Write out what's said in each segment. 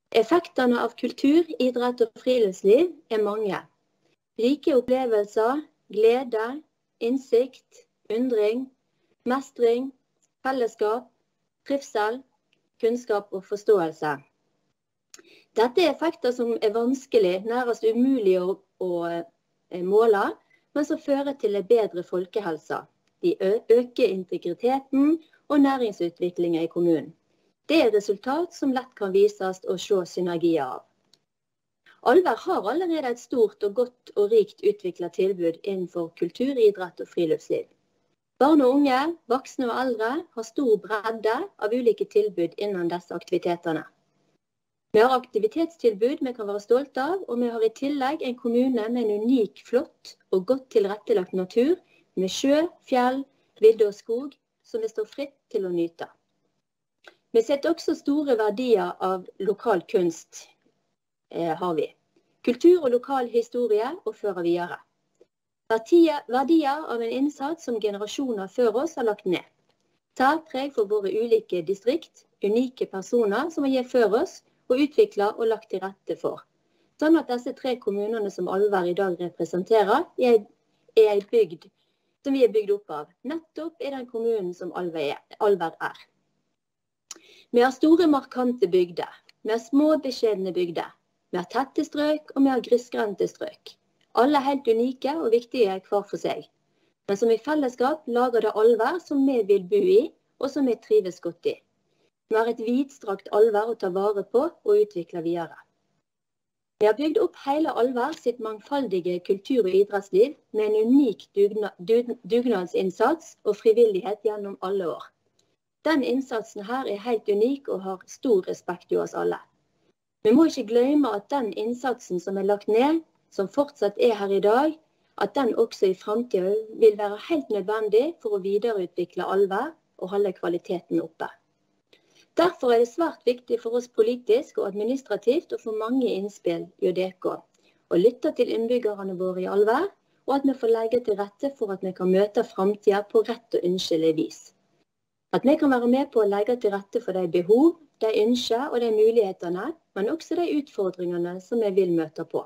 Effektene av kultur, idrett og friluftsliv mange. Rike opplevelser, glede, innsikt, undring, mestring, fellesskap, trivsel, kunnskap og forståelse. Dette effekter som vanskelig, nærmest umulig å måle, men som fører til en bedre folkehelse. De øker integriteten og næringsutviklingen i kommunen. Det resultat som lett kan vises og se synergier av. Alver har allerede et stort og godt og rikt utviklet tilbud innenfor kultur, idrett og friluftsliv. Barn og unge, voksne og eldre har stor bredde av ulike tilbud innen disse aktivitetene. Vi har aktivitetstilbud vi kan være stolte av, og vi har i tillegg en kommune med en unik, flott og godt tilrettelagt natur, med sjø, fjell, vidde og skog, som vi står fritt til å nyte. Vi setter også store verdier av lokal kunst, har vi. Kultur og lokal historie og fører videre. Verdier av en innsats som generasjoner før oss har lagt ned. Særpreg for våre ulike distrikt, unike personer som har gitt før oss, og utviklet og lagt til rette for. Sånn at disse 3 kommunene som Alver i dag representerer, er en bygd som vi er bygd opp av, nettopp i den kommunen som Alver er. Vi har store, markante bygder. Vi har små, beskjedne bygder. Vi har tette strøk, og vi har grissgrendte strøk. Alle er helt unike og viktige hver for seg. Men som i fellesskap lager det Alver som vi vil bo i, og som vi trives godt i. Vi har et vidstrakt Alver å ta vare på og utvikle videre. Vi har bygd opp hele Alver sitt mangfoldige kultur- og idrettsliv med en unik dugnadsinnsats og frivillighet gjennom alle år. Den innsatsen her er helt unik og har stor respekt i oss alle. Vi må ikke glemme at den innsatsen som er lagt ned, som fortsatt er her i dag, at den også i fremtiden vil være helt nødvendig for å videreutvikle Alver og holde kvaliteten oppe. Derfor er det svært viktig for oss politisk og administrativt å få mange innspill i JDK, og lytte til innbyggerne våre i Alver, og at vi får legge til rette for at vi kan møte fremtiden på rett og ønskelig vis. At vi kan være med på å legge til rette for de behov, de ønsker og de mulighetene, men også de utfordringene som vi vil møte på.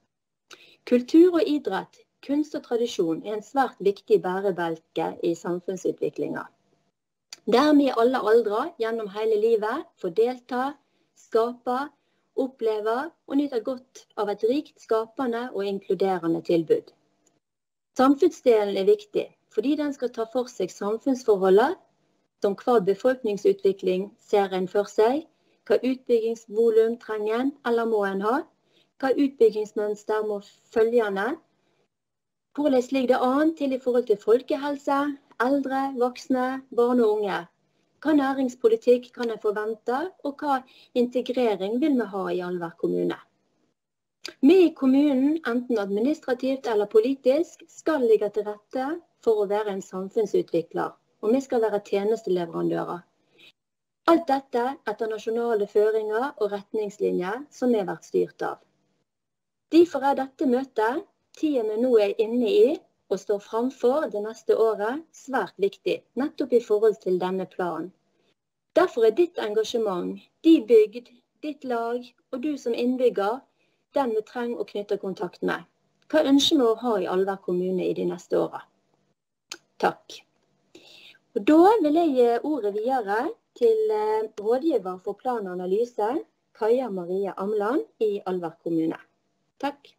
Kultur og idrett, kunst og tradisjon er en svært viktig bærebjelke i samfunnsutviklingen. Der vi alle aldre gjennom hele livet får delta, skape, oppleve og nyte godt av et rikt, skapende og inkluderende tilbud. Samfunnsdelen er viktig, fordi den skal ta for seg samfunnsforholdet, som hva befolkningsutvikling ser en for seg, hva utbyggingsvolum trenger en eller må en ha, hva utbyggingsmønster må følgende, hvordan ligger det an til i forhold til folkehelse, eldre, voksne, barn og unge, hva næringspolitikk kan en forvente, og hva integrering vil vi ha i Alver kommune. Vi i kommunen, enten administrativt eller politisk, skal ligge til rette for å være en samfunnsutvikler, og vi skal være tjenesteleverandører. Alt dette etter nasjonale føringer og retningslinjer som vi har vært styrt av. Derfor er dette møtet, tiden vi nå er inne i og står framfor det neste året, svært viktig, nettopp i forhold til denne planen. Derfor er ditt engasjement, din bygd, ditt lag og du som innbygger, den vi trenger å knytte kontakt med. Hva ønsker vi å ha i Alver kommune i de neste årene? Takk. Og da vil jeg gi ordet videre til rådgiver for plan og analyse, Kaja Marie Amland i Alver kommune. Takk.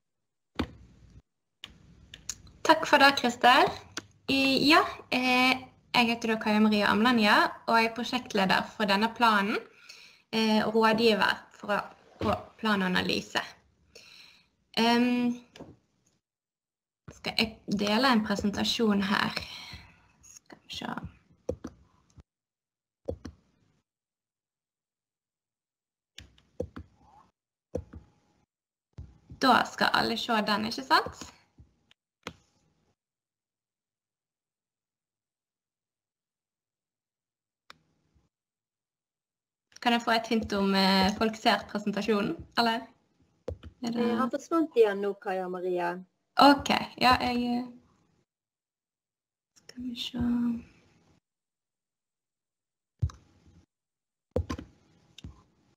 Takk for det, Kristel. Ja, jeg heter da Kaja Marie Amland, ja, og jeg er prosjektleder for denne planen, og rådgiver på plan og analyse. Skal jeg dele en presentasjon her? Skal vi se. Da skal alle se den, ikke sant? Kan jeg få et hint om folk ser presentasjonen, eller? Jeg har forsvant igjen nå, Kaja Marie. Ok, ja, jeg... Skal vi se...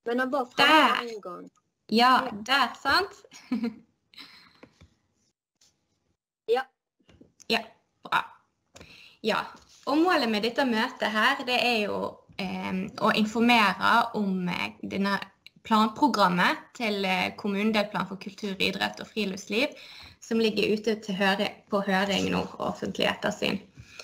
Men han var fremme en gang. Ja, der, sant? Ja. Ja, bra. Ja, og målet med dette møtet her, det er jo å informere om denne planprogrammet til kommunedelplan for kultur, idrett og friluftsliv, som ligger ute på høring nå, offentlig ettersyn.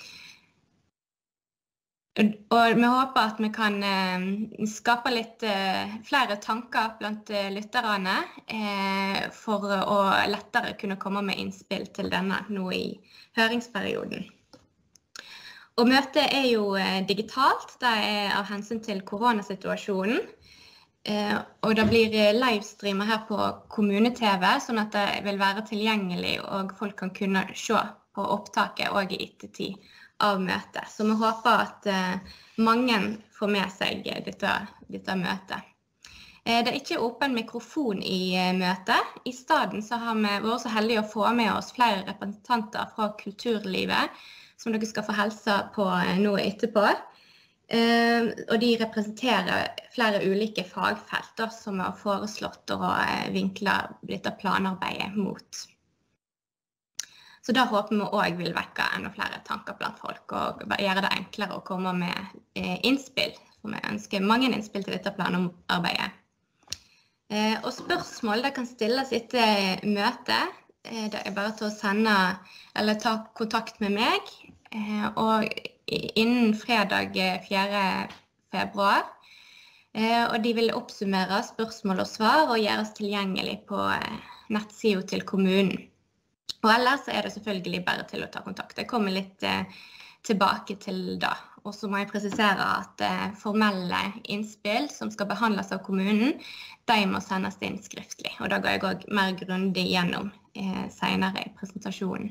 Og vi håper at vi kan skape litt flere tanker blant lytterne for å lettere kunne komme med innspill til denne nå i høringsperioden. Og møtet er jo digitalt, det er av hensyn til koronasituasjonen. Og det blir livestreamer her på kommune-TV, sånn at det vil være tilgjengelig, og folk kan kunne se på opptaket og i ettertid av møtet. Så vi håper at mange får med seg dette møtet. Det er ikke åpen mikrofon i møtet. I stedet så har vi vært så heldige å få med oss flere representanter fra kulturlivet, som dere skal få helse på nå etterpå. Og de representerer flere ulike fagfelter som vi har foreslått å vinkle dette planarbeidet mot. Så da håper vi også vil vekke enda flere tanker blant folk og gjøre det enklere å komme med innspill. For vi ønsker mange innspill til dette planarbeidet. Og spørsmål det kan stilles etter møtet. Det er bare til å sende eller ta kontakt med meg. Og innen fredag 4. februar. Og de vil oppsummere spørsmål og svar og gjøres tilgjengelig på nettsiden til kommunen. Og ellers er det selvfølgelig bare til å ta kontakt. Jeg kommer litt tilbake til det. Og så må jeg presisere at formelle innspill som skal behandles av kommunen, de må sendes inn skriftlig. Og da går jeg også mer grundig gjennom senere i presentasjonen.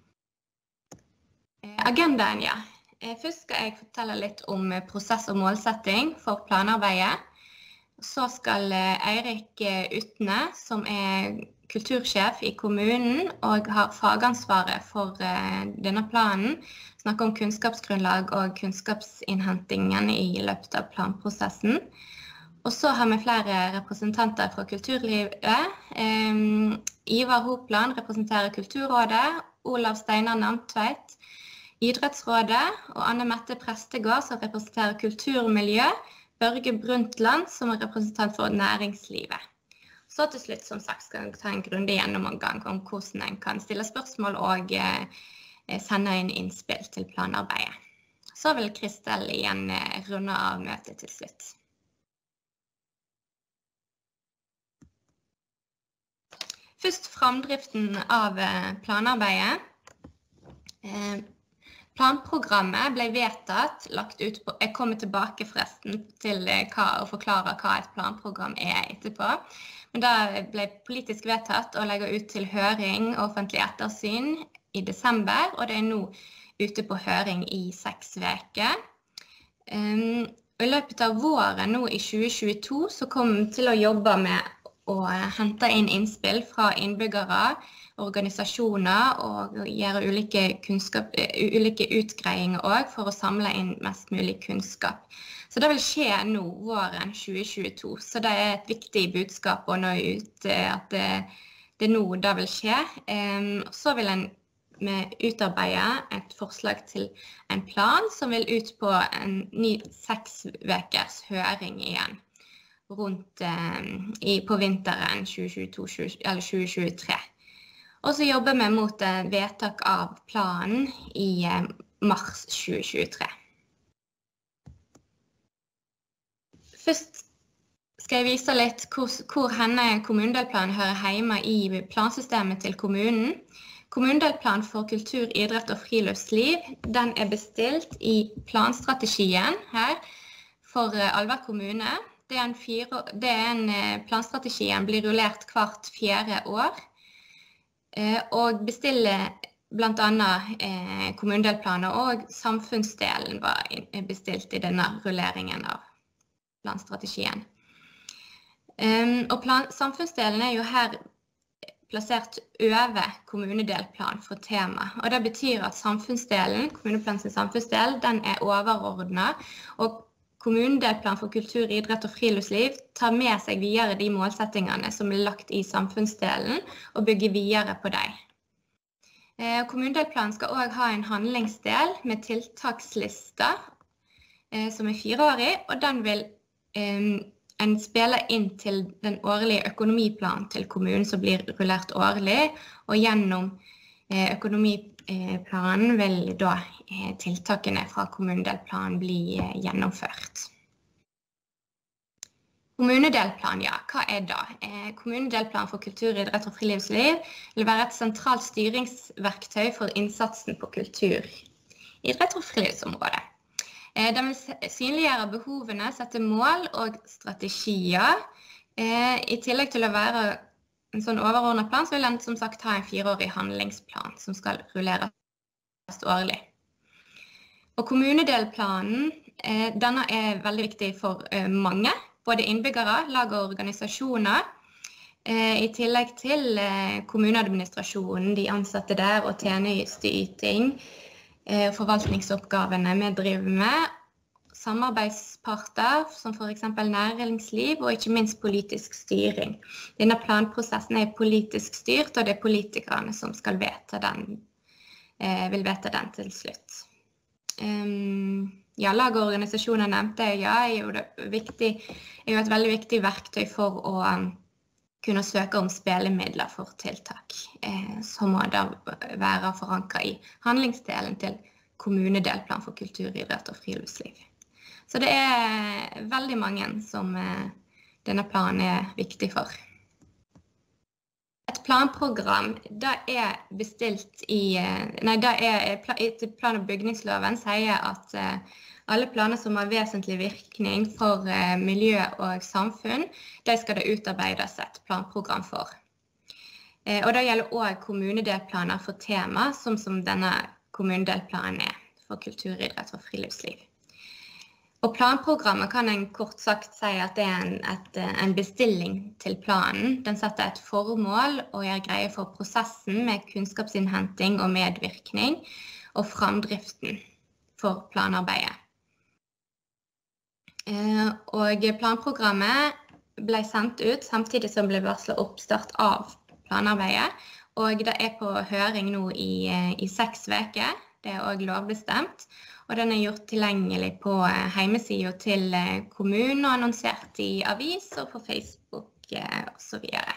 Agendaen, ja. Først skal jeg fortelle litt om prosess og målsetting for planarbeidet. Så skal Eirik Utne, som er kultursjef i kommunen og har fagansvaret for denne planen, snakke om kunnskapsgrunnlag og kunnskapsinnhentingen i løpet av planprosessen. Og så har vi flere representanter fra kulturlivet. Ivar Hopland representerer Kulturrådet, Olav Steinar Namtveit, Idrettsrådet, og Anne Mette Prestegård som representerer Kulturmiljø, Børge Brundtland som er representant for næringslivet. Så til slutt, som sagt, skal jeg ta en grundig gjennomgang om hvordan en kan stille spørsmål og sende inn innspill til planarbeidet. Så vil Kristel igjen runde av møtet til slutt. Først framdriften av planarbeidet. Planprogrammet ble vedtatt, lagt ut på, jeg kommer tilbake forresten til å forklare hva et planprogram er etterpå. Men det ble politisk vedtatt å legge ut til høring og offentlig ettersyn i desember, og det er nå ute på høring i 6 uker. I løpet av våren nå i 2022 så kom vi til å jobbe med å hente inn innspill fra innbyggere, organisasjoner og gjøre ulike utgreiinger også for å samle inn mest mulig kunnskap. Så det vil skje nå våren 2022, så det er et viktig budskap å nå ut at det nå det vil skje. Så vil vi utarbeide et forslag til en plan som vil ut på en ny 6 ukers høring igjen rundt på vinteren 2022 eller 2023. Og så jobber vi mot vedtak av planen i mars 2023. Først skal jeg vise litt hvor kommunedelplanen hører hjemme i plansystemet til kommunen. Kommunedelplan for kultur, idrett og friluftsliv, den er bestilt i planstrategien her for Alver kommune. Planstrategien blir rullert hvert 4. år. Og bestiller blant annet kommunedelplaner, og samfunnsdelen var bestilt i denne rulleringen av planstrategien. Og samfunnsdelen er jo her plassert over kommunedelplan for tema. Og det betyr at samfunnsdelen, kommuneplanens samfunnsdel, den er overordnet, og kommunedelplan for kultur, idrett og friluftsliv tar med seg videre de målsettingene som lagt i samfunnsdelen, og bygger videre på dem. Kommunedelplanen skal også ha en handlingsdel med tiltakslister, som 4-årig, og den vil en spille inn til den årlige økonomiplanen til kommunen som blir rullert årlig, og gjennom økonomiplanen vil da tiltakene fra kommunedelplanen bli gjennomført. Kommunedelplan, ja, hva da? Kommunedelplan for kultur, idrett og friluftsliv vil være et sentralt styringsverktøy for innsatsen på kultur, idrett og friluftsområdet. Den vil synliggjøre behovene, sette mål og strategier. I tillegg til å være en sånn overordnet plan, så vil den som sagt ha en 4-årig handlingsplan som skal rulleres årlig. Og kommunedelplanen, denne veldig viktig for mange, både innbyggere, lag og organisasjoner, i tillegg til kommuneadministrasjonen, de ansatte der og tjenesteyting, forvaltningsoppgavene vi driver med, samarbeidsparter, som for eksempel næringsliv, og ikke minst politisk styring. Denne planprosessen politisk styrt, og det politikerne som skal vil vite den til slutt. Ja, lag og organisasjoner nevnte jeg, ja, er jo et veldig viktig verktøy for å kunne søke om spillemidler for tiltak, som må da være forankret i handlingsdelen til kommunedelplan for kultur, idrett og friluftsliv. Så det veldig mange som denne planen viktig for. Et planprogram, det bestilt i plan- og bygningsloven sier at alle planer som har vesentlig virkning for miljø og samfunn, de skal det utarbeides et planprogram for. Og det gjelder også kommunedelplaner for tema, som denne kommunedelplanen for kultur, idrett og friluftsliv. Og planprogrammet kan en kort sagt si at det en bestilling til planen. Den setter et formål og gjør greie for prosessen med kunnskapsinnhenting og medvirkning og framdriften for planarbeidet. Og planprogrammet ble sendt ut samtidig som ble varslet oppstart av planarbeidet, og det på høring nå i 6 uker. Det også lovbestemt, og den gjort tilgjengelig på hjemmesiden til kommunen og annonsert i avis og på Facebook og så videre.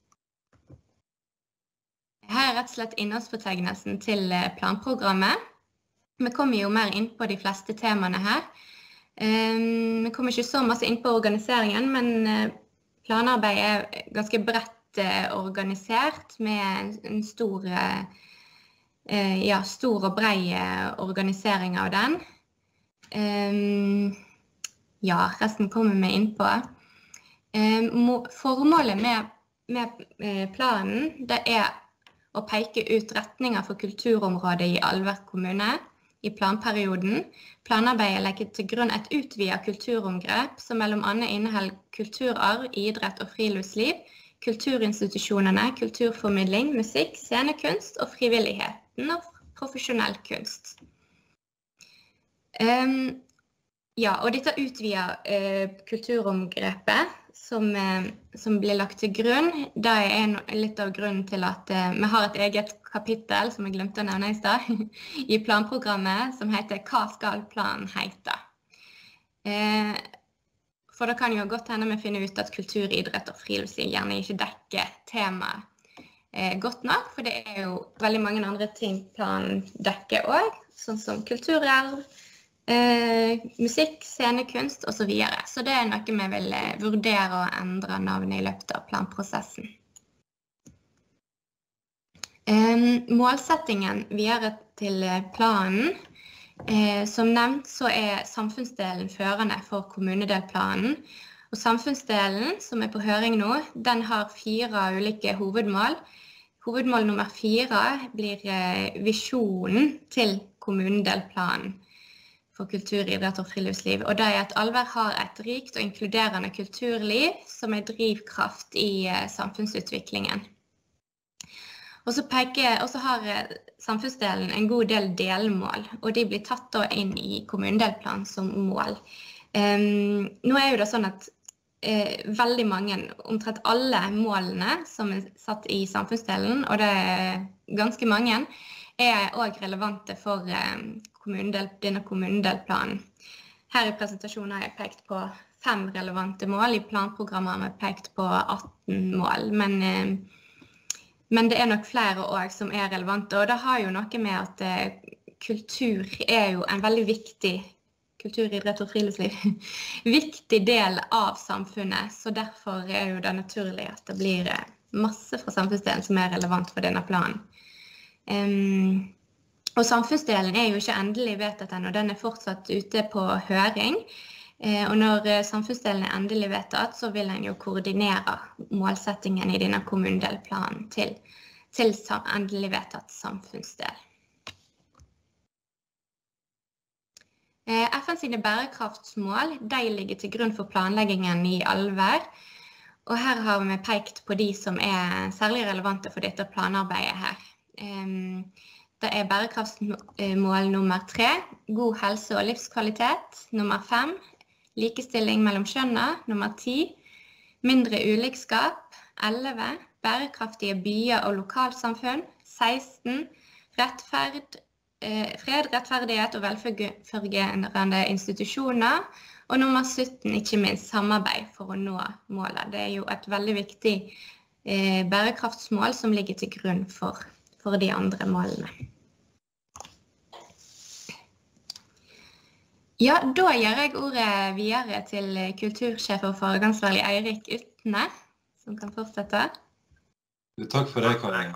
Her rett og slett innholdsfortegnelsen til planprogrammet. Vi kommer jo mer inn på de fleste temaene her. Vi kommer ikke så masse inn på organiseringen, men planarbeidet ganske bredt organisert med en stor og bred organisering av den. Ja, resten kommer vi inn på. Formålet med planen, det å peke ut retninger for kulturområdet i Alver kommune i planperioden. Planarbeidet legger til grunn et utvidet kulturomgrep som mellom annet inneholder kulturarv, idrett og friluftsliv, kulturinstitusjonene, kulturformidling, musikk, scenekunst og frivilligheten og profesjonell kunst. Ja, og dette utvidet kulturomgrepet som blir lagt til grunn, det litt av grunnen til at vi har et eget kapittel, som jeg glemte å nevne i sted, i planprogrammet, som heter «Hva skal planen hete?». For da kan jo godt hende vi finner ut at kultur, idrett og friluftsliv gjerne ikke dekker temaet godt nok, for det jo veldig mange andre ting planen dekker også, sånn som kulturarv, musikk, scenekunst og så videre. Så det noe vi vil vurdere å endre navnet i løpet av planprosessen. Målsettingen videre til planen. Som nevnt så samfunnsdelen førende for kommunedelplanen. Og samfunnsdelen, som på høring nå, den har 4 ulike hovedmål. Hovedmål nummer 4 blir visjonen til kommunedelplanen for kultur, idrett og friluftsliv. Og det at Alver har et rikt og inkluderende kulturliv som drivkraft i samfunnsutviklingen. Og så har samfunnsdelen en god del delmål, og de blir tatt inn i kommunedelplanen som mål. Nå jo det sånn at veldig mange, omtrent alle målene som satt i samfunnsdelen, og det ganske mange, også relevante for denne kommunedelplanen. Her i presentasjonen har jeg pekt på 5 relevante mål. I planprogrammet har vi pekt på 18 mål, men det nok flere også som relevante, og det har jo noe med at kultur jo en veldig viktig, kultur, idrett og friluftsliv, viktig del av samfunnet, så derfor jo det naturlig at det blir masse fra samfunnsdelen som relevant for denne planen. Og samfunnsdelen jo ikke endelig vedtatt ennå, den fortsatt ute på høring, og når samfunnsdelen endelig vedtatt, så vil en jo koordinere målsettingen i denne kommunedelplanen til endelig vedtatt samfunnsdel. FN sine bærekraftsmål, de ligger til grunn for planleggingen i Alver, og her har vi pekt på de som særlig relevante for dette planarbeidet her. Det bærekraftsmål nummer 3, god helse og livskvalitet, nummer 5, likestilling mellom kjønnene, nummer 10, mindre ulikskap, 11, bærekraftige byer og lokalsamfunn, 16, fred, rettferdighet og velfungerende institusjoner, og nummer 17, ikke minst, samarbeid for å nå målet. Det jo et veldig viktig bærekraftsmål som ligger til grunn for de andre målene. Ja, da gjør jeg ordet videre til kultursjef og foregangsansvarlig Eirik Utne, som kan fortsette. Takk for det, Karin.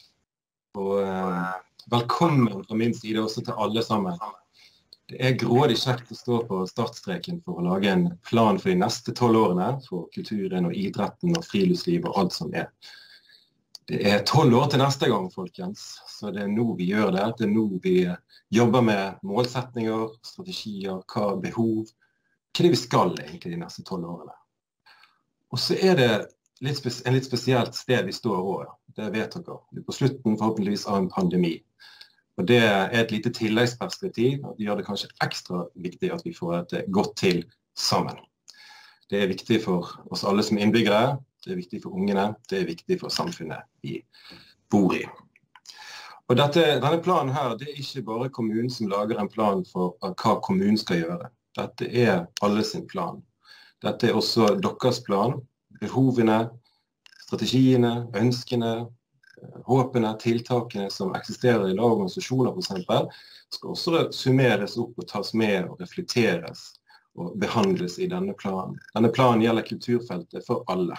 Og velkommen fra min side også til alle sammen. Det grådig kjekt å stå på startstreken for å lage en plan for de neste 12 årene for kulturen og idretten og friluftsliv og alt som Det 12 år til neste gang, folkens, så det nå vi gjør det. Det nå vi jobber med målsetninger, strategier, hva behov, hva det vi skal egentlig de neste 12 årene. Og så det en litt spesielt sted vi står også, det vet dere. Vi på slutten forhåpentligvis av en pandemi. Og det et lite tilleggsperspektiv, og det gjør det kanskje ekstra viktig at vi får et godt til sammen. Det viktig for oss alle som innbyggere, det viktig for ungene, det viktig for samfunnet vi bor i. Og denne planen her, det ikke bare kommunen som lager en plan for hva kommunen skal gjøre. Dette alle sin plan. Dette også deres plan, behovene, strategiene, ønskene, håpene, tiltakene som eksisterer i lagorganisasjoner for eksempel, skal også summeres opp og tas med og reflekteres og behandles i denne planen. Denne planen gjelder kulturfeltet for alle.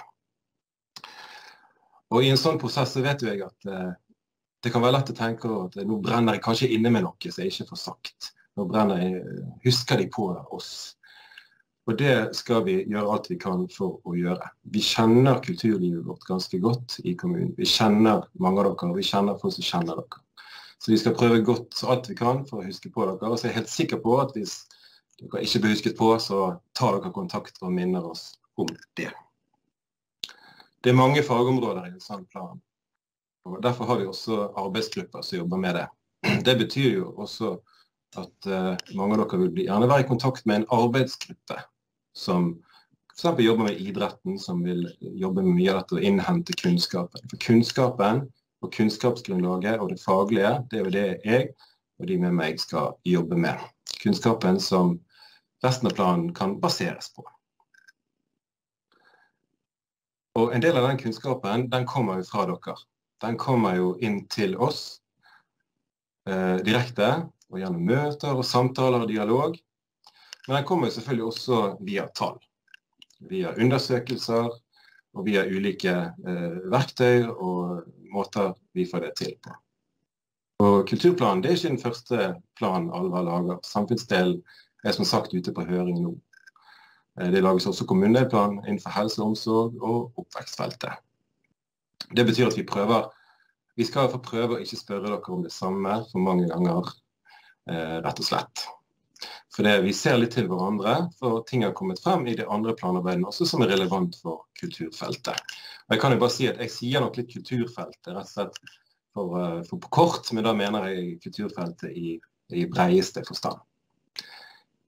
Og i en sånn prosess så vet jeg at det kan være lett å tenke at nå brenner jeg kanskje inne med noe som jeg ikke får sagt. Nå husker de på oss. Og det skal vi gjøre alt vi kan for å gjøre. Vi kjenner kulturlivet vårt ganske godt i kommunen. Vi kjenner mange av dere, og vi kjenner folk som kjenner dere. Så vi skal prøve godt alt vi kan for å huske på dere, og så jeg helt sikker på at hvis dere ikke blir husket på, så tar dere kontakt og minner oss om det. Det mange fagområder i en sånn plan, og derfor har vi også arbeidsgrupper som jobber med det. Det betyr jo også at mange av dere vil gjerne være i kontakt med en arbeidsgruppe som for eksempel jobber med idretten, som vil jobbe med mye av dette og innhente kunnskapen. For kunnskapen og kunnskapsgrunnlaget og det faglige, det jo det jeg og de med meg skal jobbe med. Kunnskapen som resten av planen kan baseres på. Og en del av den kunnskapen, den kommer jo fra dere. Den kommer jo inn til oss direkte, og gjennom møter og samtaler og dialog. Men den kommer jo selvfølgelig også via tall, via undersøkelser og via ulike verktøy og måter vi får det til på. Og kulturplanen, det ikke den første planen Alva lager. Samfunnsdelen som sagt ute på høring nå. Det lages også kommunedelplan innenfor helse og omsorg og oppvekstfeltet. Det betyr at vi skal få prøve å ikke spørre dere om det samme for mange ganger, rett og slett. For vi ser litt til hverandre, for ting har kommet frem i det andre planarbeidene også som relevant for kulturfeltet. Og jeg kan jo bare si at jeg sier nok litt kulturfeltet, rett og slett for kort, men da mener jeg kulturfeltet i bredeste forstand.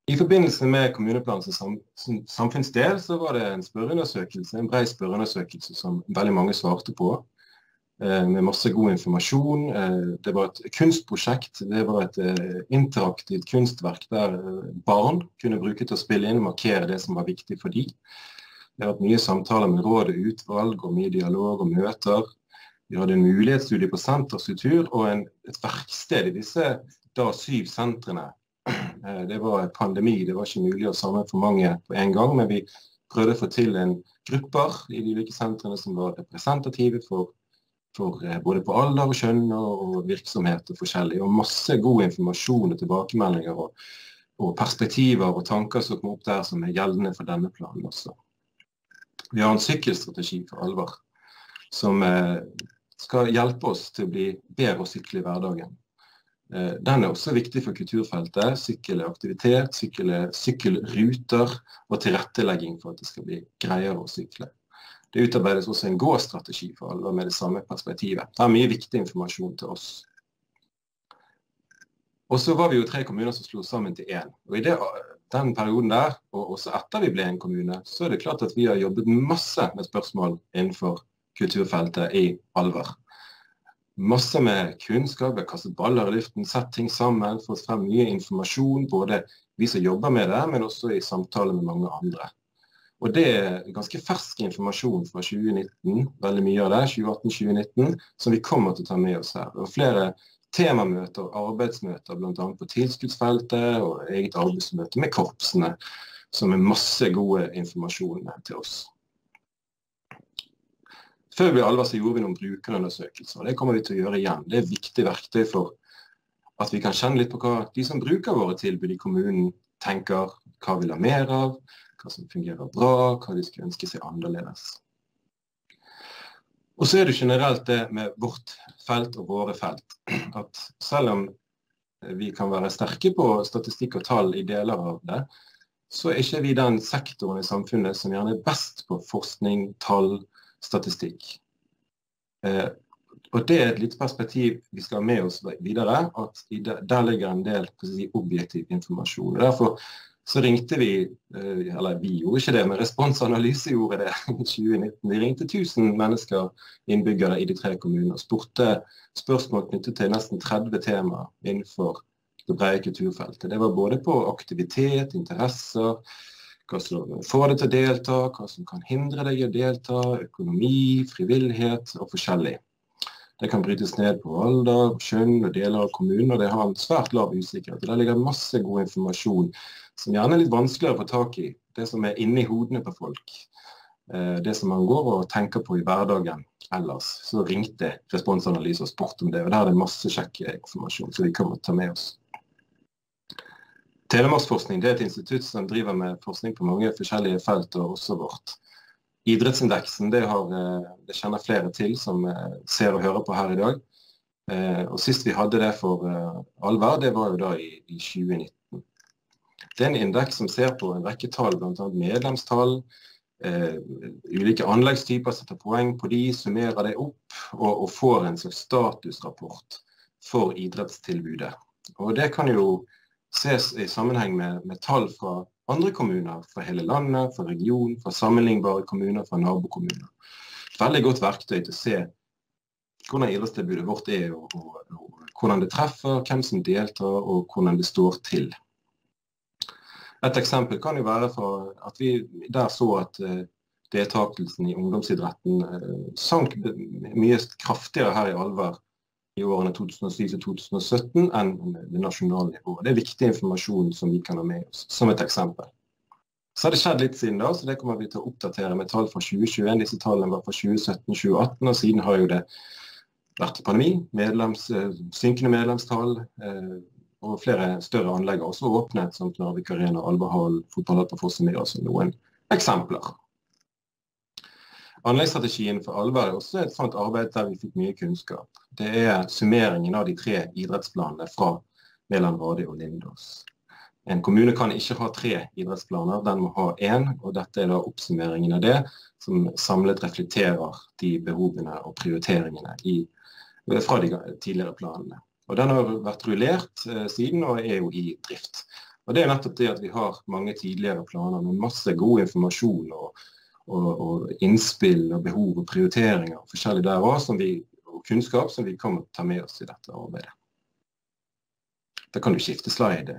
I forbindelse med kommuneplanen som samfunnsdel så var det en spørreundersøkelse, en bred spørreundersøkelse som veldig mange svarte på, med masse god informasjon. Det var et kunstprosjekt, det var et interaktivt kunstverk der barn kunne bruke til å spille inn og markere det som var viktig for dem. Det har vært mye samtaler med råd og utvalg, og mye dialog og møter. Vi hadde en mulighetsstudie på senterstruktur og et verksted i disse 7 sentrene. Det var pandemi, det var ikke mulig å samle for mange på en gang, men vi prøvde å få til en grupper i de ulike sentrene som var representative for både på alder og kjønn og virksomheter forskjellig, og masse god informasjon og tilbakemeldinger og perspektiver og tanker som kom opp der som gjeldende for denne planen også. Vi har en sykkelstrategi for alvor, som skal hjelpe oss til å bli bedre å sykle i hverdagen. Den også viktig for kulturfeltet, sykkelaktivitet, sykkelruter og tilrettelegging for at det skal bli greiere å sykle. Det utarbeides også en gåstrategi for alvor med det samme perspektivet. Det mye viktig informasjon til oss. Og så var vi jo 3 kommuner som slo sammen til 1. Og i den perioden der, og også etter vi ble en kommune, så det klart at vi har jobbet masse med spørsmål innenfor kulturfeltet i alvor. Masse med kunnskap, vi har kastet baller i luften, sett ting sammen, fått frem mye informasjon, både vi som jobber med det, men også i samtale med mange andre. Og det ganske fersk informasjon fra 2019, veldig mye av det, 2018-2019, som vi kommer til å ta med oss her. Og flere temamøter og arbeidsmøter, blant annet på tilskuddsfeltet og eget arbeidsmøte med korpsene, som masse gode informasjon til oss. Før vi alvor så gjorde vi noen brukerundersøkelser, og det kommer vi til å gjøre igjen. Det et viktig verktøy for at vi kan kjenne litt på hva de som bruker våre tilbud i kommunen tenker, hva vi vil ha mer av, hva som fungerer bra, hva de skal ønske seg annerledes. Og så det generelt det med vårt felt og våre felt, at selv om vi kan være sterke på statistikk og tall i deler av det, så ikke vi den sektoren i samfunnet som gjerne best på forskning, tall, statistikk. Og det et litt perspektiv vi skal ha med oss videre, at der ligger en del objektiv informasjon. Og derfor så ringte vi, eller vi gjorde ikke det, men Responsanalyse gjorde det i 2019. Vi ringte 1000 mennesker, innbyggere i de 3 kommunene, og spurte spørsmål knyttet til nesten 30 temaer innenfor det brede kulturfeltet. Det var både på aktivitet, interesser, hva som får deg til å delta, hva som kan hindre deg å delta, økonomi, frivillighet og forskjellig. Det kan brytes ned på alder, kjønn og deler av kommunen, og det har en svært lav usikkerhet. Der ligger masse god informasjon som gjerne litt vanskeligere å få tak i. Det som inne i hodene på folk. Det som man går og tenker på i hverdagen ellers. Så ringte Responsanalyse og spurte om det, og der det masse sjekkinformasjon som vi kommer til å ta med oss. Telemarksforskning, det et institutt som driver med forskning på mange forskjellige felt, og også vårt. Idrettsindeksen, det kjenner flere til som ser og hører på her i dag. Og sist vi hadde det for alvor, det var jo da i 2019. Det en indeks som ser på en rekke tall, blant annet medlemstall, ulike anleggstyper, setter poeng på de, summerer det opp, og får en slags statusrapport for idrettstilbudet. Og det kan jo ses i sammenheng med tall fra andre kommuner, fra hele landet, fra regionen, fra sammenlignbare kommuner, fra nabokommuner. Et veldig godt verktøy til å se hvordan idrettstilbudet vårt og hvordan det treffer, hvem som deltar, og hvordan det står til. Et eksempel kan jo være for at vi der så at deltakelsen i ungdomsidretten sank mye kraftigere her i alvor i årene 2007-2017 enn det nasjonale nivået. Det viktig informasjon som vi kan ha med oss, som et eksempel. Så har det skjedd litt siden da, så det kommer vi til å oppdatere med tall fra 2021. Disse tallene var fra 2017-2018, og siden har jo det vært pandemi, synkende medlemstall, og flere større anlegg også åpnet, som Narvik Arena, Alverhallen, fotballhall på Fossumyr, som noen eksempler. Anleggsstrategien for alvor også et sånt arbeid der vi fikk mye kunnskap. Det summeringen av de 3 idrettsplanene fra Meland, Radi og Lindås. En kommune kan ikke ha 3 idrettsplaner, den må ha 1, og dette da oppsummeringen av det, som samlet reflekterer de behovene og prioriteringene fra de tidligere planene. Og den har vært rullert siden og jo i drift. Og det nettopp det at vi har mange tidligere planer med masse god informasjon og innspill og behov og prioriteringer forskjellig der også, og kunnskap som vi kan ta med oss i dette arbeidet. Da kan du skifte slide.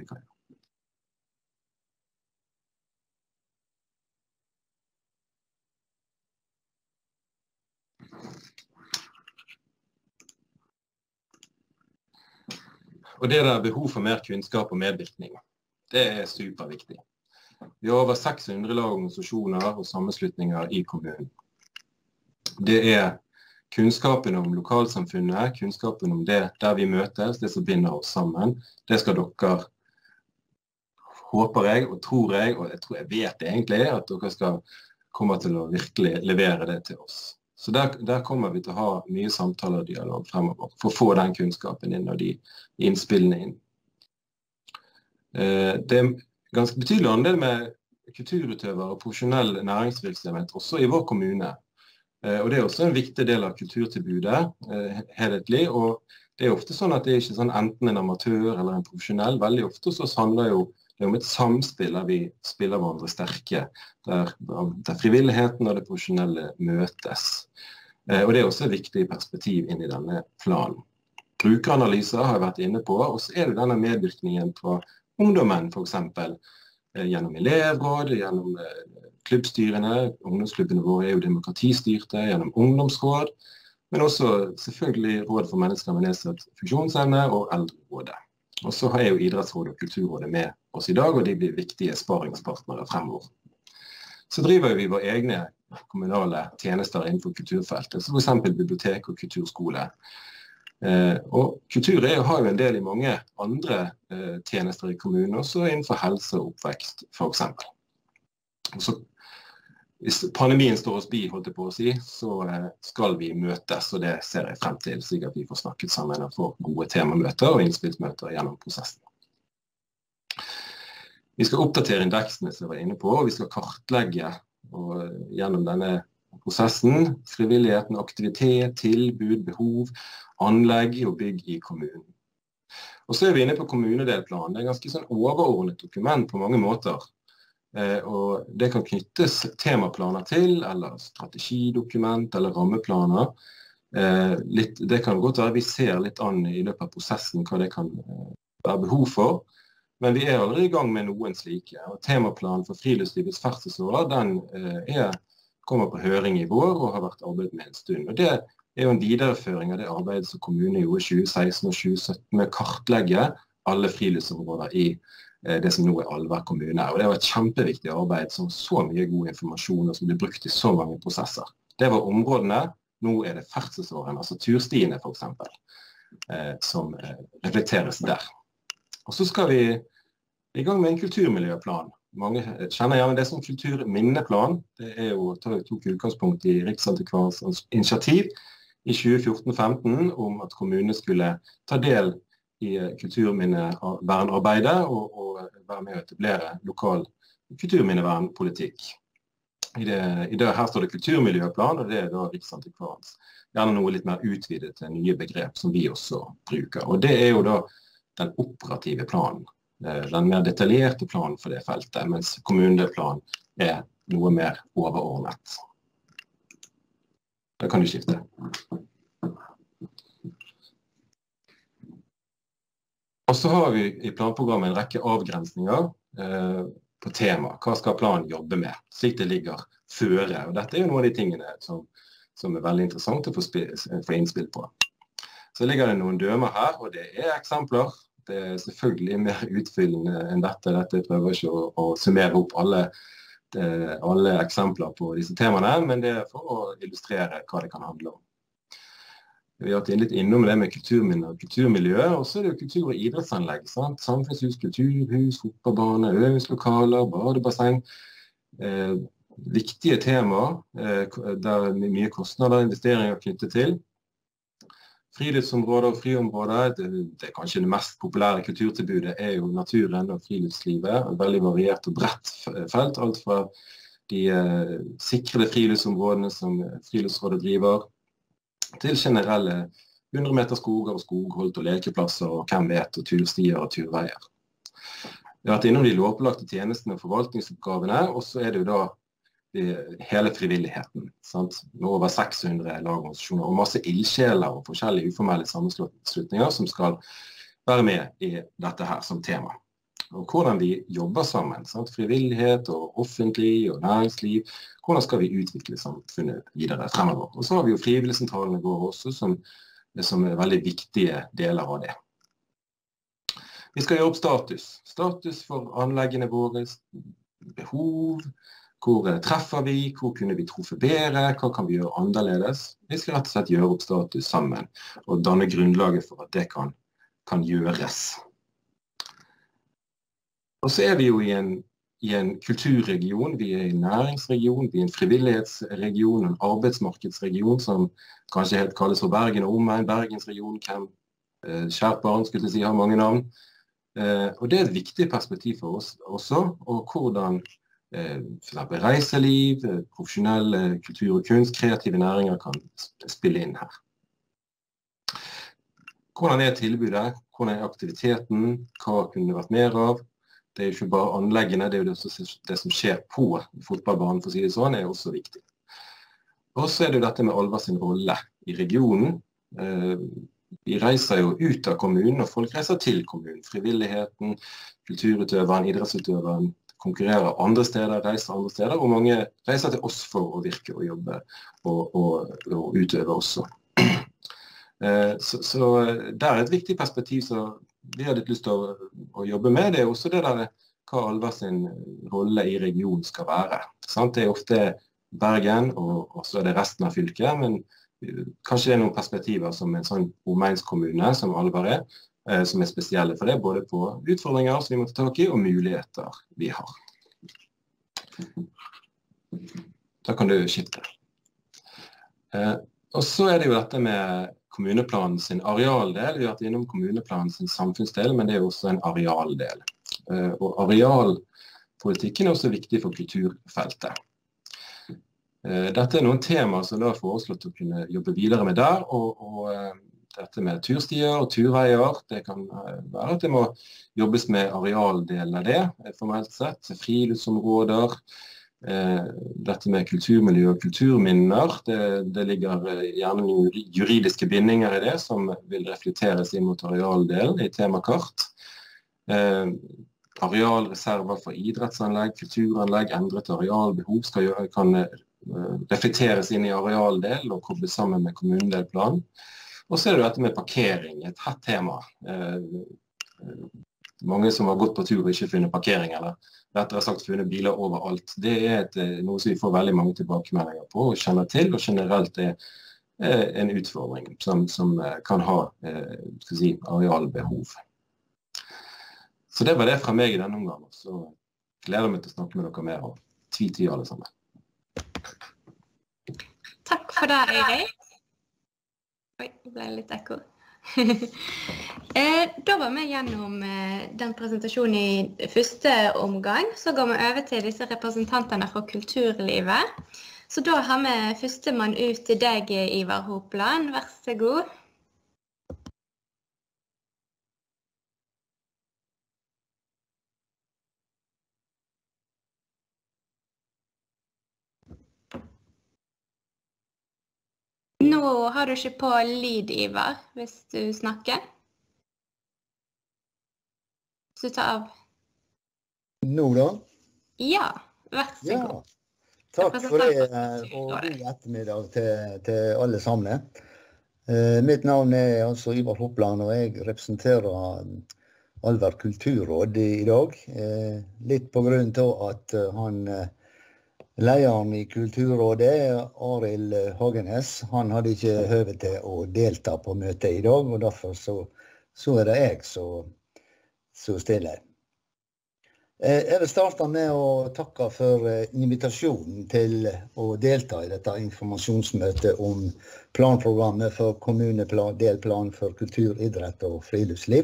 Og det der behov for mer kunnskap og medvirkning, det superviktig. Vi har over 600 lag organisasjoner og sammenslutninger i kommunen. Det kunnskapen om lokalsamfunnet, kunnskapen om det der vi møtes, det som binder oss sammen. Det skal dere, håper jeg og tror jeg, og jeg vet egentlig, at dere skal komme til å virkelig levere det til oss. Så der kommer vi til å ha mye samtaler og dialog fremover, for å få den kunnskapen inn og de innspillene inn. Det ganske betydelig andel med kulturutøvere og profesjonell næringsvirksomhet, også i vår kommune. Og det også en viktig del av kulturtilbudet, helhetlig, og det ofte sånn at det ikke sånn enten en amatør eller en profesjonell. Veldig ofte så handler det om et samspill der vi spiller hverandre sterke, der frivilligheten og det profesjonelle møtes. Og det også et viktig perspektiv inn i denne planen. Brukeranalyser har jeg vært inne på, og så det denne medvirkningen på ungdommen, for eksempel, gjennom elevråd, gjennom klubbstyrene, ungdomsklubbene våre jo demokratistyrte, gjennom ungdomsråd, men også selvfølgelig Råd for mennesker med nedsatt funksjonsevne og Eldrerådet. Og så har jo Idrettsrådet og Kulturrådet med oss i dag, og de blir viktige sparingspartnere fremover. Så driver vi våre egne kommunale tjenester innenfor kulturfeltet, som for eksempel bibliotek og kulturskole. Og kultur har jo en del i mange andre tjenester i kommunen, også innenfor helse og oppvekst, for eksempel. Og så, hvis pandemien står oss bi, holdt jeg på å si, så skal vi møtes, og det ser jeg frem til, slik at vi får snakket sammen og får gode temamøter og innspillsmøter gjennom prosessen. Vi skal oppdatere indeksene som jeg var inne på, og vi skal kartlegge gjennom denne prosessen frivilligheten, aktivitet, tilbud, behov, anlegg og bygg i kommunen. Og så vi inne på kommunedelplanen. Det ganske sånn overordnet dokument på mange måter. Og det kan knyttes temaplaner til, eller strategidokument, eller rammeplaner. Det kan godt være vi ser litt an i løpet av prosessen hva det kan være behov for. Men vi allerede i gang med noen slike. Og temaplanen for friluftslivets ferdselsårer, den kommer på høring i vår og har vært arbeidet med en stund. Og det jo en videreføring av det arbeidet som kommunen gjorde i 2016 og 2017 med å kartlegge alle friluftsområder i det som nå Alver kommune. Og det var et kjempeviktig arbeid som så mye god informasjon og som ble brukt i så mange prosesser. Det var områdene, nå det ferdselsåren, altså turstiene for eksempel, som reflekteres der. Og så skal vi i gang med en kulturmiljøplan. Mange kjenner gjerne det som kulturminneplan. Det jo tok utgangspunkt i Riksantikvarens initiativ i 2014-15 om at kommunene skulle ta del i kulturminnevernarbeidet og være med å etablere lokal kulturminnevernpolitikk. Her står det kulturmiljøplan, og det da Riksantikvarens. Gjerne noe litt mer utvidet til nye begrep som vi også bruker. Og det jo da den operative planen. Den mer detaljerte planen for det feltet, mens kommunedelplanen noe mer overordnet. Da kan du skifte. Og så har vi i planprogrammet en rekke avgrensninger på tema. Hva skal planen jobbe med? Slik det ligger føre. Og dette jo noen av de tingene som veldig interessant å få innspill på. Så ligger det noen dømer her, og det eksempler. Det selvfølgelig mer utfyllende enn dette. Dette prøver ikke å summere opp alle eksempler på disse temaene, men det for å illustrere hva det kan handle om. Vi har vært litt innom det med kulturminner og kulturmiljø, og så det jo kultur- og idrettsanlegg. Sant? Samfunnshus, kulturhus, fotballbane, øvingslokaler, badebasseng. Viktige temaer der mye kostnader og investeringer knyttet til. Friluftsområder og friområder, det kanskje det mest populære kulturtilbudet jo naturen og friluftslivet. Et veldig variert og bredt felt, alt fra de sikrede friluftsområdene som Friluftsrådet driver, til generelle 100 meter skoger og skogholt og lekeplasser og hvem vet, og turstier og turveier. Vi har vært innom de lovpålagte tjenestene og forvaltningsoppgavene, og så det jo da hele frivilligheten. Sant? Nå over 600 lagorganisasjoner og masse ildsjeler og forskjellige uformelle sammenslutninger som skal være med i dette her som tema. Og hvordan vi jobber sammen, sant? Frivillighet og offentlig og næringsliv, hvordan skal vi utvikle samfunnet videre fremover. Og så har vi jo frivilligsentralene våre også, som veldig viktige deler av det. Vi skal gjøre opp status. Status for anleggene våre, behov, hvor treffer vi, hvor kunne vi truffet bedre, hva kan vi gjøre annerledes. Vi skal rett og slett gjøre opp status sammen, og danne grunnlaget for at det kan gjøres. Og så vi jo i en kulturregion, vi i en næringsregion, vi i en frivillighetsregion, en arbeidsmarkedsregion som kanskje helt kalles for Bergen og omegn, Bergensregion, kjært barn skulle jeg si, har mange navn. Og det et viktig perspektiv for oss også, og hvordan for eksempel reiseliv, profesjonelle kultur og kunst, kreative næringer kan spille inn her. Hvordan tilbudet, hvordan aktiviteten, hva kunne det vært mer av? Det jo ikke bare anleggene, det jo det som skjer på fotballbanen, for å si det sånn, også viktig. Og så det jo dette med Alva sin rolle i regionen. Vi reiser jo ut av kommunen, og folk reiser til kommunen. Frivilligheten, kulturutøveren, idrettsutøveren konkurrerer andre steder, reiser andre steder, og mange reiser til oss for å virke og jobbe og utøve også. Så der et viktig perspektiv som vi har litt lyst til å jobbe med, det også det der hva Alva sin rolle i regionen skal være. Det ofte Bergen, og så det resten av fylket, men kanskje det noen perspektiver som en sånn omegns-kommune som Alva som spesielle for det, både på utfordringer som vi må ta tak i, og muligheter vi har. Da kan du skifte. Og så det jo dette med kommuneplanen sin arealdel. Vi har vært innom kommuneplanen sin samfunnsdel, men det jo også en arealdel. Og arealpolitikken også viktig for kulturfeltet. Dette noen temaer som da er foreslått å kunne jobbe videre med der, og dette med turstier og turveier, det kan være at det må jobbes med arealdelen av det, formelt sett, friluftsområder, dette med kulturmiljø og kulturminner, det ligger gjerne noen juridiske bindinger i det som vil reflekteres inn mot arealdelen i temakart. Arealreserver for idrettsanlegg, kulturanlegg, endret arealbehov kan reflekteres inn i arealdel og kobles sammen med kommunedelplan. Og så det dette med parkering, et hett tema. Mange som har gått på tur og ikke funnet parkering, eller rettere sagt funnet biler overalt. Det noe som vi får veldig mange tilbakemeldinger på og kjenner til, og generelt en utfordring som kan ha arealbehov. Så det var det fra meg i denne omgang, så gleder jeg meg til å snakke med dere mer og tvi alle sammen. Takk for det, Eirik. Oi, det ble litt ekko. Da var vi gjennom den presentasjonen i første omgang, så går vi over til disse representantene fra kulturlivet. Så da har vi førstemann ut til deg, Ivar Hopland. Vær så god. Nå har du ikke på lyd, Ivar, hvis du snakker. Så ta av. Nå da? Ja, vær så god. Takk for det, og god ettermiddag til alle sammen. Mitt navn altså Ivar Hopland, og jeg representerer Alver kulturråd i dag. Litt på grunn av at lederen i kulturrådet, Arild Hagenes, han hadde ikke høve til å delta på møtet i dag, og derfor så det jeg som stiller. Jeg vil starte med å takke for invitasjonen til å delta i dette informasjonsmøtet om planprogrammet for kommunedelplan for kultur, idrett og friluftsliv.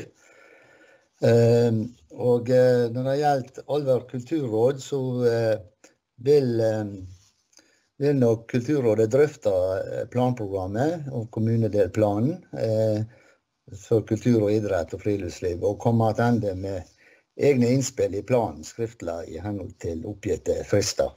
Og når det gjelder Alver kulturråd, så vil nok Kulturrådet drøfte planprogrammet og kommunedelplanen for kultur og idrett og friluftsliv, og komme tilbake med egne innspill i planen skriftlig i henhold til oppgitte frister.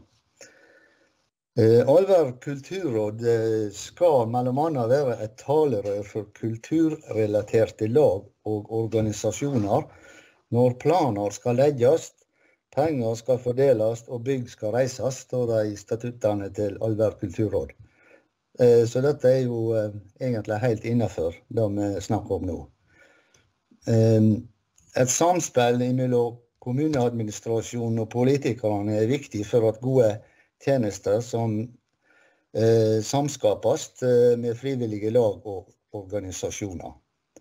Alver kulturråd skal mellom annet være et talerør for kulturrelaterte lag og organisasjoner når planer skal legges, penger skal fordeles og bygg skal reises, står det i statuttene til Alver kulturråd. Så dette jo egentlig helt innenfor det vi snakker om nå. Et samspill mellom kommuneadministrasjonen og politikerne viktig for at gode tjenester som samskapes med frivillige lag og organisasjoner.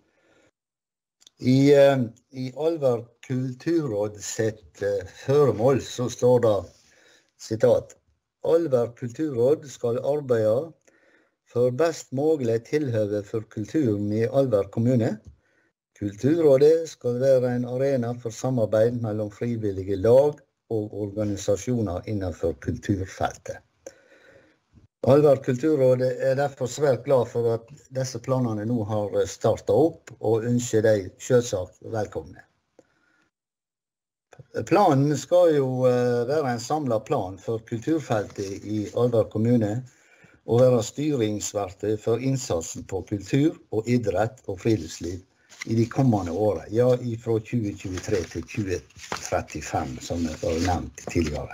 I Alver kulturråd sitt føremål så står det, sitat, Alver kulturråd skal arbeide for best mulig tilhøve for kulturen i Alver kommune. Kulturrådet skal være en arena for samarbeid mellom frivillige lag og organisasjoner innenfor kulturfeltet. Alver kulturrådet derfor svært glad for at disse planene nå har startet opp, og ønsker de selvsagt velkomne. Planen skal jo være en samlet plan for kulturfeltet i Alver kommune, og være styringsverktøy for innsatsen på kultur og idrett og friluftsliv i de kommende årene, ja, fra 2023 til 2035, som jeg har nevnt tidligere.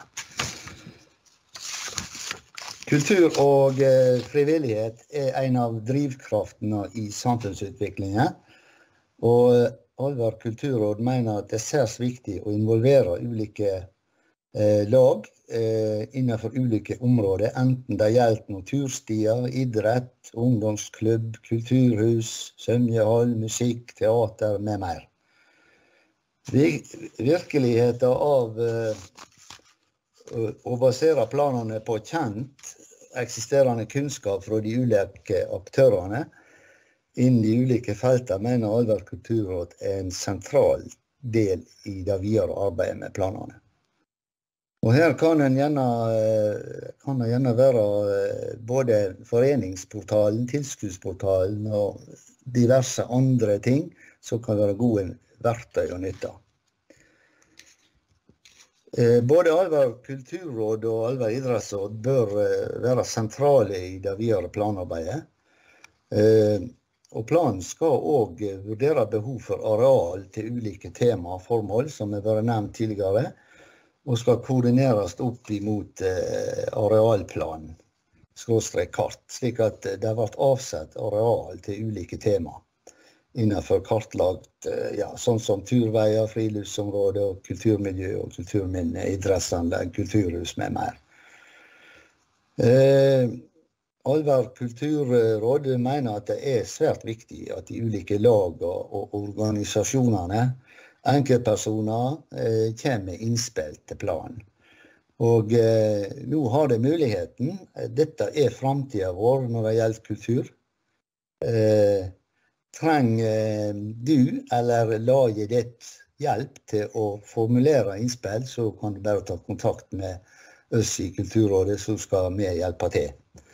Kultur og frivillighet en av drivkraftene i samfunnsutviklingen, og Alver kulturråd mener at det særs viktig å involvere ulike lag innenfor ulike områder, enten det gjelder naturstier, idrett, ungdomsklubb, kulturhus, svømmehall, musikk, teater med mer. Virkeligheten av å basere planene på kjent eksisterende kunnskap fra de ulike aktørene innen de ulike feltene, mener Alver kulturråd en sentral del i det videre arbeidet med planene. Og her kan det gjerne være både foreningsportalen, tilskuddsportalen og diverse andre ting som kan være gode verktøy å nytte. Både Alver kulturråd og Alver idrettsråd bør være sentrale i det videre planarbeidet. Og planen skal også vurdere behov for areal til ulike tema og formål, som har vært nevnt tidligere, og skal koordineres opp imot arealplanen, /kart, slik at det har vært avsett areal til ulike tema innenfor kartlagt, sånn som turveier, friluftsområder, kulturmiljø og kulturminne, idrettsanlegg, kulturhus med mer. Alver kulturråd mener at det svært viktig at de ulike lag og organisasjonene, enkeltpersoner, kommer med innspill til planen. Og nå har det muligheten. Dette fremtiden vår når det gjelder kultur. Trenger du eller laget ditt hjelp til å formulere innspill, så kan du bare ta kontakt med oss i Kulturrådet, så skal vi hjelpe til.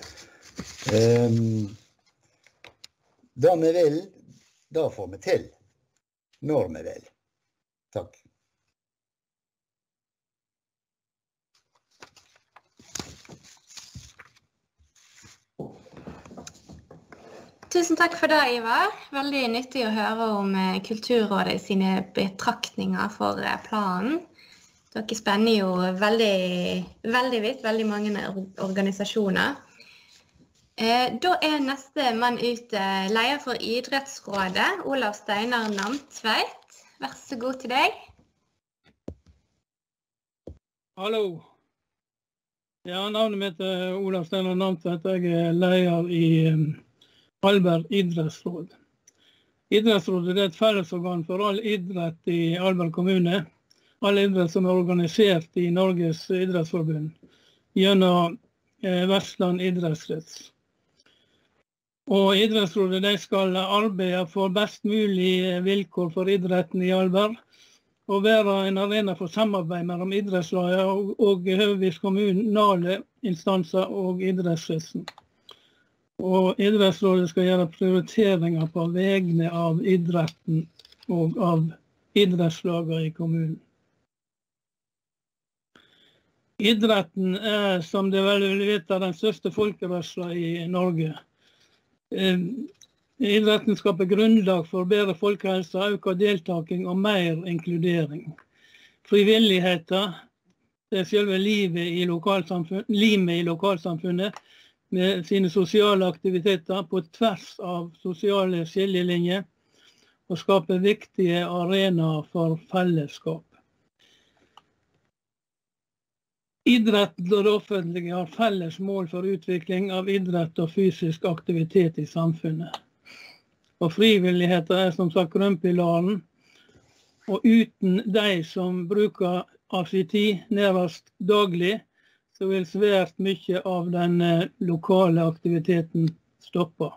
Det vi vil, det får vi til. Når vi vil. Takk. Tusen takk for det, Ivar. Veldig nyttig å høre om Kulturrådet sine betraktninger for planen. Dere spenner jo veldig vidt, veldig mange organisasjoner. Da neste mann ut leder for Idrettsrådet, Olav Steinar Namtveit. Vær så god til deg. Hallo. Ja, navnet mitt Olav Steinar Namtveit. Jeg leder i Alver idrettsråd. Idrettsrådet er et fellesorgan for all idrett i Alver kommune. All idrett som organisert i Norges idrettsforbund gjennom Vestland idrettskrets. Og Idrettsrådet skal arbeide for best mulig vilkår for idretten i Alver, og være en arena for samarbeid mellom idrettslaget og høvevis kommunale instanser og idrettskretsen. Og Idrettsrådet skal gjøre prioriteringer på vegne av idretten og av idrettslagene i kommunen. Idretten som det vel vil vite, den største folkerørsla i Norge. Idretten skaper grunnlag for bedre folkehelse, økt deltaking og mer inkludering. Frivilligheten, det er selve limet i lokalsamfunnet, med sine sosiale aktiviteter på tvers av sosiale skillelinjer, og skaper viktige arenaer for fellesskap. Idretten og det offentlige har felles mål for utvikling av idrett og fysisk aktivitet i samfunnet. Og frivilligheten som sagt grunnpilaren, og uten de som bruker av sin tid nærmest daglig, så vil svært mye av den lokale aktiviteten stoppe.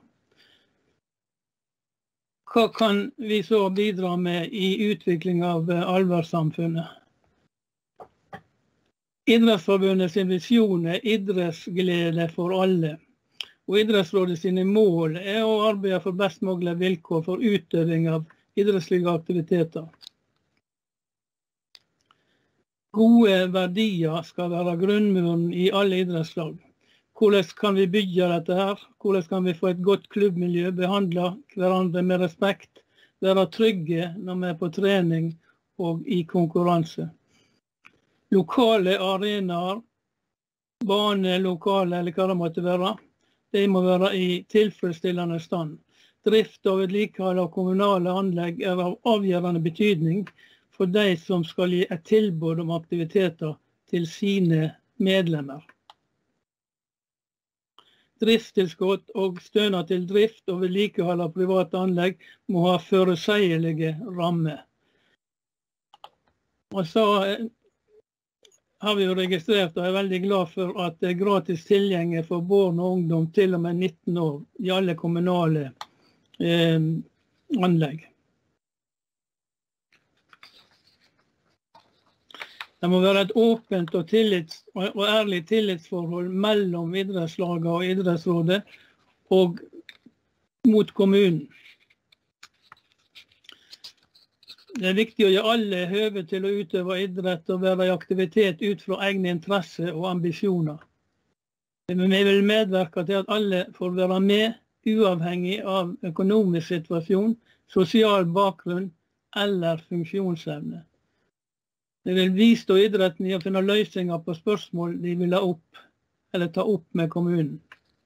Hva kan vi så bidra med i utvikling av Alvdalssamfunnet? Idrettsforbundet sin visjon idrettsglede for alle, og Idrettsrådet sine mål å arbeide for best mulig vilkår for utøving av idrettslige aktiviteter. Gode verdier skal være grunnmuren i alle idrettslag. Hvordan kan vi bygge dette her? Hvordan kan vi få et godt klubbmiljø, behandle hverandre med respekt, være trygge når vi på trening og i konkurranse? Lokale arenaer, bane, lokale eller hva det måtte være, de må være i tilfredsstillende stand. Drift og vedlikehold av kommunale anlegg av avgjørende betydning for de som skal gi et tilbud om aktiviteter til sine medlemmer. Driftstilskudd og stønad til drift og vedlikehold av private anlegg må ha forutsigelige rammer. Og så har vi jo registrert og veldig glad for at det gratis tilgjenge for barn og ungdom til og med 19 år i alle kommunale anlegg. Det må være et åpent og ærlig tillitsforhold mellom idrettslaget og idrettsrådet og mot kommunen. Det er viktig å gi alle høve til å utøve idrett og være i aktivitet ut fra egne interesser og ambisjoner. Vi vil medverke til at alle får være med, uavhengig av økonomisk situasjon, sosial bakgrunn eller funksjonsevne. Det vil bistå idretten i å finne løsninger på spørsmål de vil ta opp med kommunen.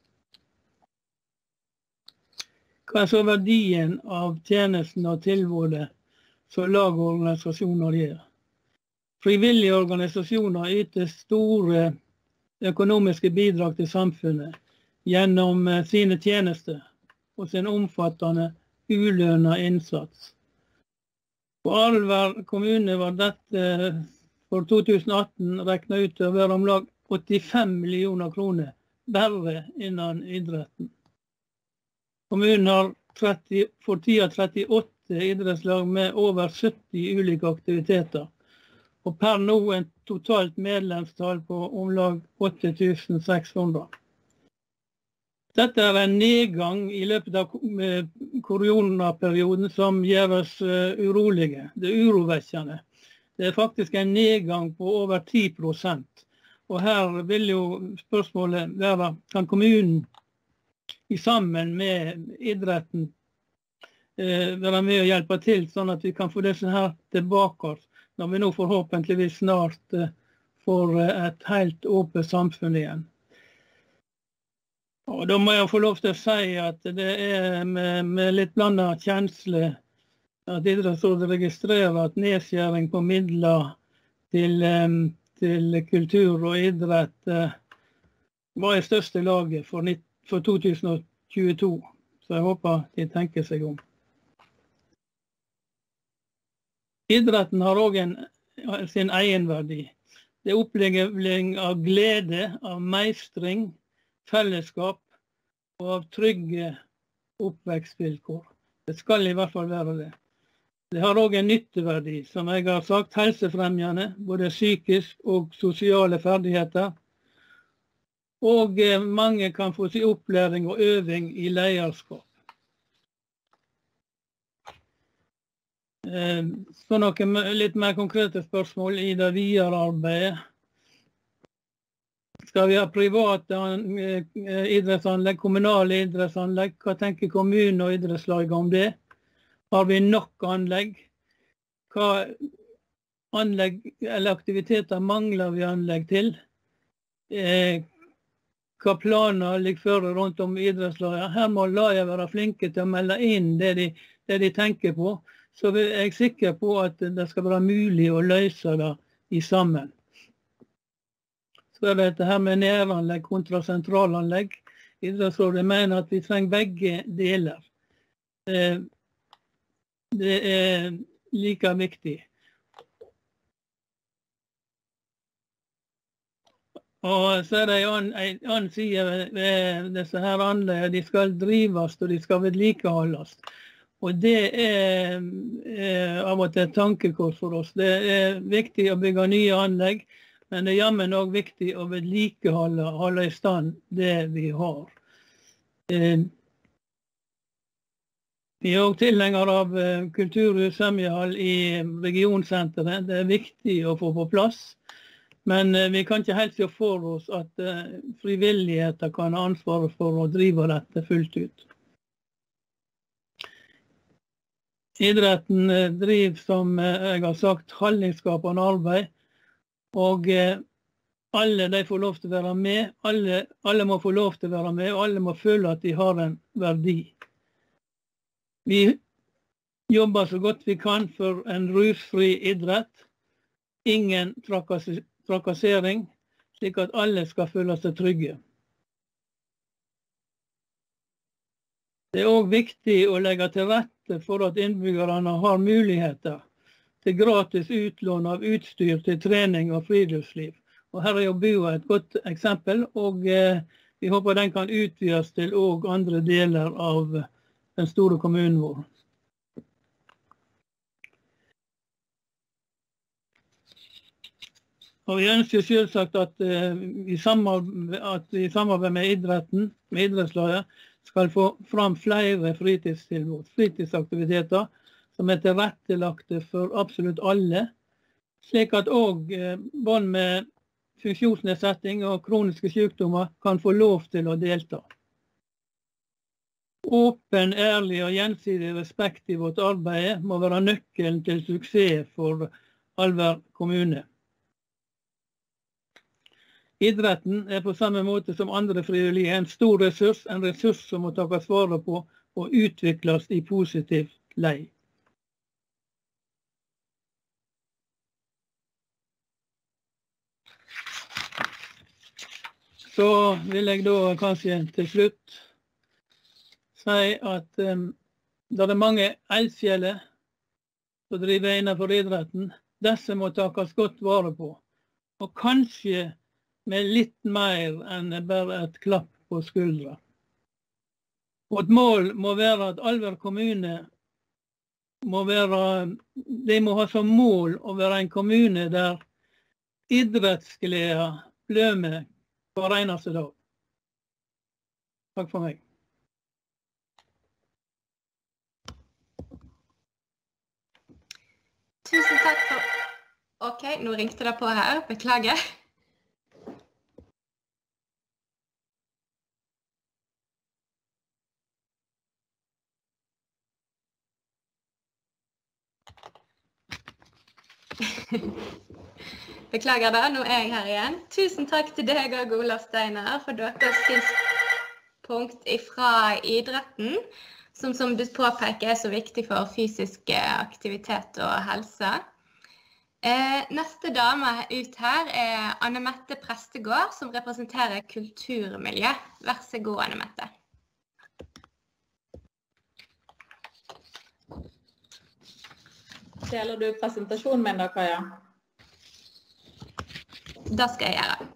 Hva er så verdien av tjenesten og tilbudet som lag og organisasjoner gjør? Frivillige organisasjoner yter store økonomiske bidrag til samfunnet gjennom sine tjenester og sin omfattende ulønnet innsats. På Alvdal kommune var dette for 2018 regnet ut til å være om lag 85 millioner kroner bare innen idretten. Kommunen har for tida 38 idrettslag med over 70 ulike aktiviteter, og per nå en totalt medlemstall på om lag 8600. Dette er en nedgang i løpet av koronaperioden som gjør oss urolige. Det er urovekkende. Det er faktisk en nedgang på over 10%. Og her vil jo spørsmålet være, kan kommunen sammen med idretten være med og hjelpe til, sånn at vi kan få disse her tilbake, når vi nå forhåpentligvis snart får et helt åpent samfunn igjen. Og da må jeg få lov til å si at det er med litt blandet kjensle at Idrettsrådet registrerer at nedskjæring på midler til kultur og idrett var i største laget for 2022. Så jeg håper de tenker seg om. Idretten har også sin egenverdi. Det er oppleving av glede, av meistring, fellesskap og av trygge oppvekstvilkår. Det skal i hvert fall være det. Det har også en nytteverdi, som jeg har sagt, helsefremjende, både psykisk og sosiale ferdigheter. Og mange kan få sin opplæring og øving i lederskap. Så noen litt mer konkrete spørsmål i det videre arbeidet. Skal vi ha private idrettsanlegg, kommunale idrettsanlegg? Hva tenker kommunen og idrettslaget om det? Har vi nok anlegg? Hva anlegg eller aktiviteter mangler vi anlegg til? Hva planer ligger føre rundt om idrettslaget? Her må laget være flinke til å melde inn det de tenker på, så er jeg sikker på at det skal være mulig å løse det i sammen. Så er det dette her med næranlegg kontra sentralanlegg. Idrettsrådet mener at vi trenger begge deler. Det er like viktig. Og så er det en annen side ved disse her anleggene. De skal drives og de skal vedlikeholdes. Og det er av og til et tankekors for oss. Det er viktig å bygge nye anlegg, men det er jammen også viktig å vedlikeholde, holde i stand det vi har. Vi er også tilhengere av kulturhus Sømjehall i regionsenteret. Det er viktig å få på plass. Men vi kan ikke helt se for oss at frivilligheter kan ha ansvaret for å drive dette fullt ut. Idretten driver, som jeg har sagt, handlingsskapende arbeid. Og alle de får lov til å være med. Alle må få lov til å være med, og alle må føle at de har en verdi. Vi jobber så godt vi kan for en rusfri idrett. Ingen trakassering, slik at alle skal føle seg trygge. Det er også viktig å legge til rette for at innbyggerne har muligheter til gratis utlån av utstyr til trening og friluftsliv. Og her er jo Bua et godt eksempel, og vi håper den kan utvides til også andre deler av den store kommunen vår. Og vi ønsker selvsagt at i samarbeid med idretten, med idrettslaget, skal få fram flere fritidstilbud, fritidsaktiviteter som er tilrettelagte for absolutt alle, slik at også barn med funksjonsnedsetting og kroniske sykdommer kan få lov til å delta. Åpen, ærlig og gjensidig respekt i vårt arbeid må være nøkkelen til suksess for Alver kommune. Idretten er på samme måte som andre frivillige en stor ressurs, en ressurs som må tas vare på og utvikles i positivt lei. Så vil jeg da kanskje til slutt si at det er mange eldsjeler som driver innenfor idretten. Disse må tas godt vare på, og kanskje med litt mer enn bare et klapp på skuldra. Vårt mål må være at Alver kommune må ha som mål å være en kommune der idrettsglede blømer hver eneste dag. Takk for meg. Tusen takk for... Ok, nå ringte det på her. Beklager. Beklager det, nå er jeg her igjen. Tusen takk til deg og Olav Steiner for deres synspunkt fra idretten, som du påpeker er så viktig for fysisk aktivitet og helse. Neste dame ut her er Anne-Mette Prestegård, som representerer kulturmiljø. Vær så god, Anne-Mette. Deler du presentasjonen min da, Kaja? Det skal jeg gjøre.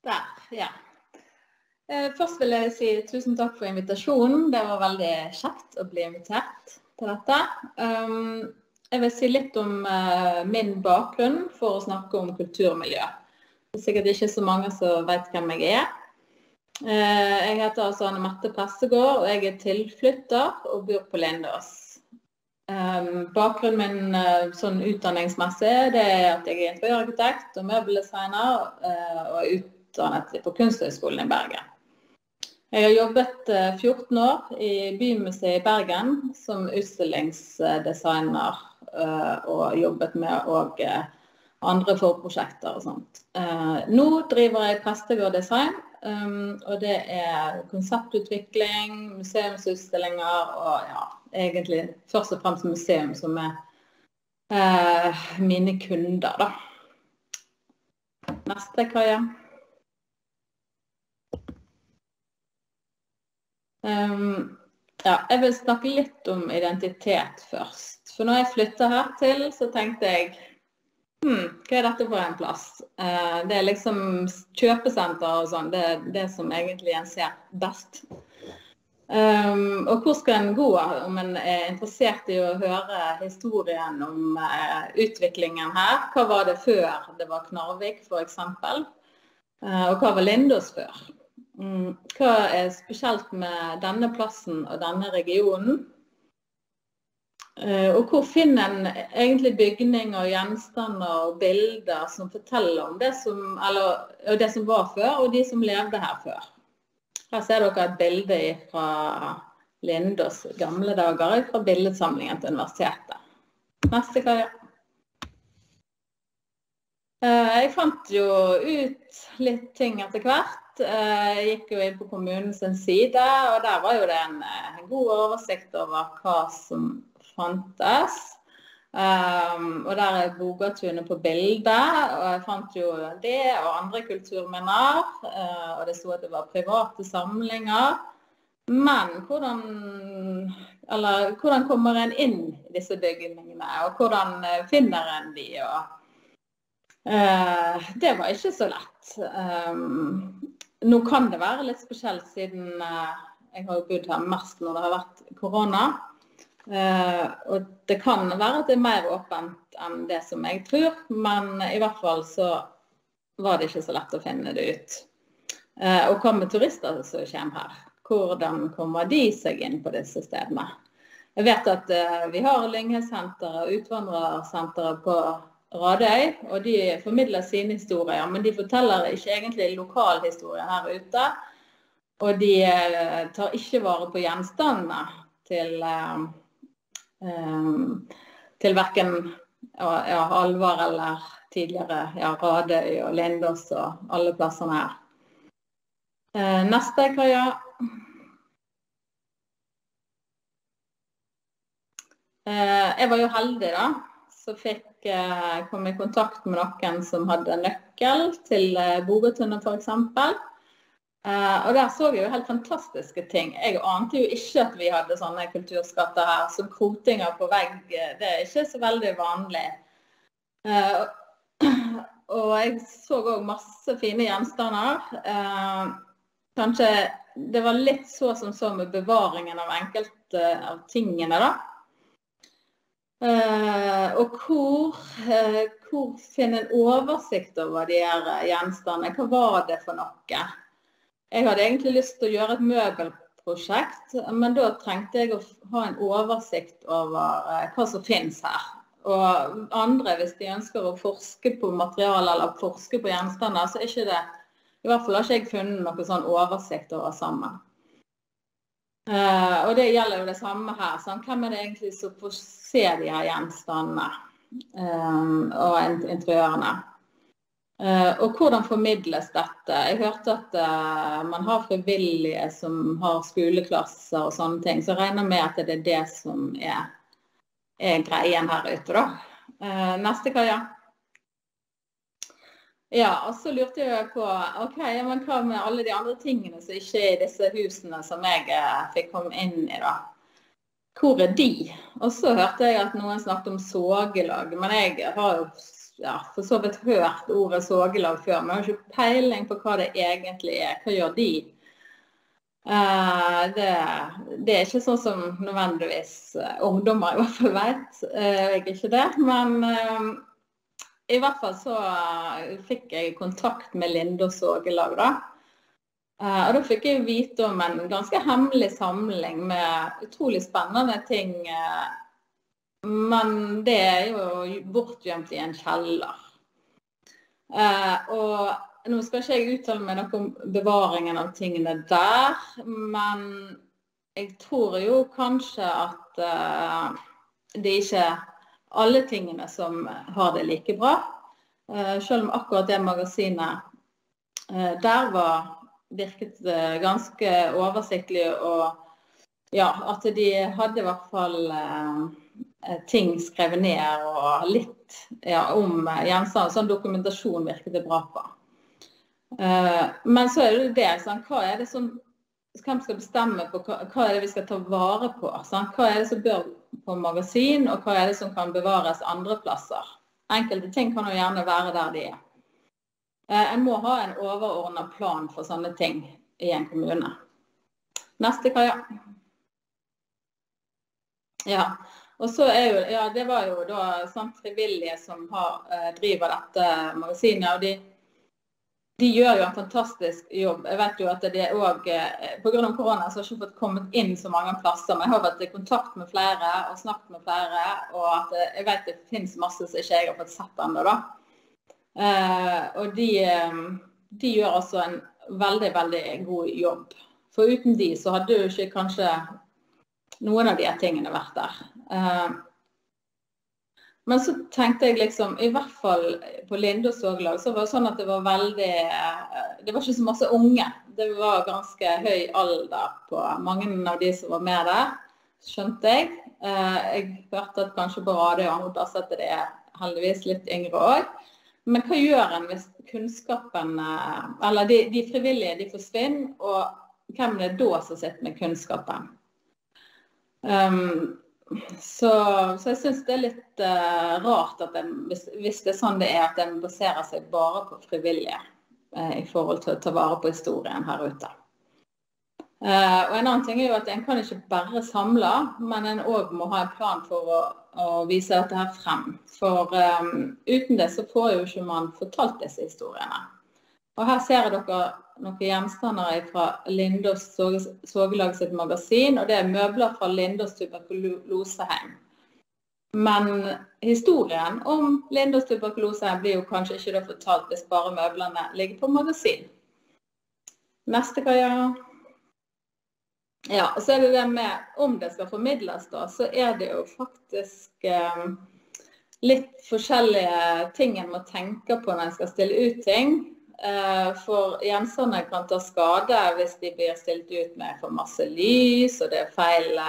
Der, ja. Først vil jeg si tusen takk for invitasjonen. Det var veldig kjekt å bli invitert til dette. Jeg vil si litt om min bakgrunn for å snakke om kulturmiljø. Det sikkert ikke så mange som vet hvem jeg Jeg heter altså Anne Mette Pressegård, og jeg tilflytter og bor på Lindås. Bakgrunnen min sånn utdanningsmessig, det at jeg interiørarkitekt og møbeldesigner og utdannet på Kunsthøgskolen i Bergen. Jeg har jobbet 14 år i Bymuseet i Bergen som utstillingsdesigner og jobbet med andre forprosjekter og sånt. Nå driver jeg Pressegård Design, og det konseptutvikling, museumsutstillinger og egentlig først og fremst museum som mine kunder da. Neste, Kaja. Jeg vil snakke litt om identitet først. For når jeg flyttet her til, så tenkte jeg, hva dette for en plass? Det liksom kjøpesenter og sånn, det som egentlig en ser best. Og hvor skal en gå om en interessert i å høre historien om utviklingen her? Hva var det før det var Knarvik, for eksempel? Og hva var Lindås før? Hva spesielt med denne plassen og denne regionen? Og hvor finner en egentlig bygninger, gjenstander og bilder som forteller om det som var før, og de som levde her før? Her ser dere et bilde fra Lindås gamle dager, fra billedsamlingen til universitetet. Neste, Kaja. Jeg fant jo ut litt ting etter hvert. Jeg gikk jo inn på kommunens side, og der var jo det en god oversikt over hva som fantes. Og der Bogatunet på bildet, og jeg fant jo det og andre kulturminner, og det stod at det var private samlinger. Men hvordan kommer en inn i disse bygningene, og hvordan finner en de? Det var ikke så lett. Nå kan det være litt spesielt siden jeg har bodd her mest når det har vært korona. Og det kan være at det mer åpent enn det som jeg tror, men i hvert fall så var det ikke så lett å finne det ut. Og hva med turister som kommer her? Hvordan kommer de seg inn på disse stedene? Jeg vet at vi har Lynghetsenteret og utvandrersenteret på Radøy, og de formidler sine historier, men de forteller ikke egentlig lokal historie her ute, og de tar ikke vare på gjenstandene til hverken Alvar eller tidligere Radøy og Lindås og alle plassene her. Neste, Kaja. Jeg var jo heldig da, så kom jeg i kontakt med noen som hadde nøkkel til Bogatunet for eksempel. Og der så jeg jo helt fantastiske ting. Jeg ante jo ikke at vi hadde sånne kulturskatter her, som krotinger på vegg. Det ikke så veldig vanlig. Og jeg så også masse fine gjenstander. Kanskje det var litt så med bevaringen av enkelte av tingene da. Og hvor finner en oversikt over de her gjenstandene? Hva var det for noe? Jeg hadde egentlig lyst til å gjøre et møbelprosjekt, men da trengte jeg å ha en oversikt over hva som finnes her. Og andre, hvis de ønsker å forske på materiale eller forske på gjenstander, så er ikke det, i hvert fall har ikke jeg funnet noen sånn oversikt over sammen. Og det gjelder jo det samme her, sånn. Hvem er det egentlig som får se de her gjenstandene og interiørene? Og hvordan formidles dette? Jeg hørte at man har frivillige som har skoleklasser og sånne ting, så jeg regner med at det er det som er greien her ute da. Neste, Kaja. Ja, og så lurte jeg på, men hva med alle de andre tingene som ikke er i disse husene som jeg fikk komme inn i da? Hvor er de? Og så hørte jeg at noen snakket om sågelag, men jeg har jo for så vidt hørt ordet sågelag før, men jeg har ikke peiling på hva det egentlig er. Hva gjør de? Det er ikke sånn som nødvendigvis ungdommer i hvert fall vet. Jeg er ikke det, men i hvert fall så fikk jeg kontakt med Lindås sågelag da. Og da fikk jeg vite om en ganske hemmelig samling med utrolig spennende ting, men det er jo bortgjemt i en kjeller. Og nå skal ikke jeg uttale meg noe om bevaringen av tingene der, men jeg tror jo kanskje at det ikke alle tingene som har det like bra, selv om akkurat det magasinet der virket ganske oversiktlig, og ja, at de hadde i hvert fall ting skrevet ned og litt om gjenstand, sånn dokumentasjon virket det bra på. Men så er det sånn, hva er det som hvem skal bestemme på hva er det vi skal ta vare på, sant? Hva er det som bør på magasin, og hva er det som kan bevares andre plasser. Enkelte ting kan jo gjerne være der de er. En må ha en overordnet plan for sånne ting i en kommune. Neste, Kaja. Ja, og så er jo, det var jo da sånn frivillige som driver dette magasinet, og de gjør jo en fantastisk jobb. Jeg vet jo at det også, på grunn av korona, så har jeg ikke fått kommet inn så mange plasser, men jeg har vært i kontakt med flere og snakket med flere, og at jeg vet det finnes masse som ikke jeg har fått sett ennå da. Og de gjør altså en veldig, veldig god jobb. For uten de så hadde jo ikke kanskje noen av de tingene vært der. Men så tenkte jeg liksom, i hvert fall på Lindås sågelag, så var det sånn at det var veldig, det var ikke så masse unge. Det var ganske høy alder på mange av de som var med der, skjønte jeg. Jeg hørte at kanskje på radio og andre plasser at det heldigvis litt yngre også. Men hva gjør en hvis kunnskapen, eller de frivillige, de forsvinner, og hvem er det da som sitter med kunnskapen? Så jeg synes det er litt rart at hvis det er sånn det er, at den baserer seg bare på frivillige i forhold til å ta vare på historien her ute. Og en annen ting er jo at en kan ikke bare samle, men en også må ha en plan for å vise dette her frem. For uten det så får jo ikke man fortalt disse historiene. Og her ser dere noen gjenstander fra Lindås sågelag sitt magasin, og det er møbler fra Lindås tuberkuloseheim. Men historien om Lindås tuberkuloseheim blir jo kanskje ikke da fortalt hvis bare møblene ligger på magasin. Neste, Kaja. Ja, og så er det med om det skal formidles da, så er det jo faktisk litt forskjellige ting en må tenke på når en skal stille ut ting. For gjenstandene kan ta skade hvis de blir stilt ut med for masse lys, og det er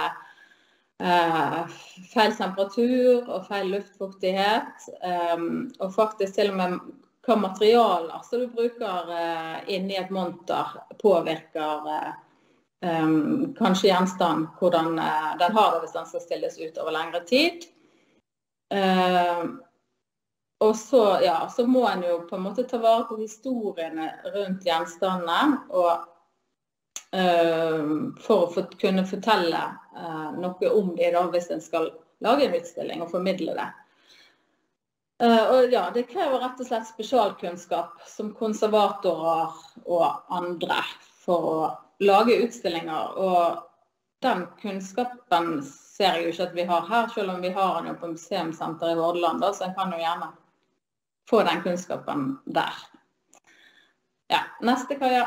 feil temperatur og feil luftfuktighet, og faktisk til og med hva materialer som du bruker inni et monter påvirker kanskje gjenstand, hvordan den har det hvis den skal stilles ut over lengre tid. Og så, så må en jo på en måte ta vare på historiene rundt gjenstandene, for å kunne fortelle noe om det da, hvis en skal lage en utstilling og formidle det. Og ja, det krever rett og slett spesialkunnskap som konservatorer og andre for å lage utstillinger, og den kunnskapen ser jeg jo ikke at vi har her, selv om vi har den jo på museumssenter i Hordaland, så en kan jo gjerne få den kunnskapen der. Ja, neste, Kaja.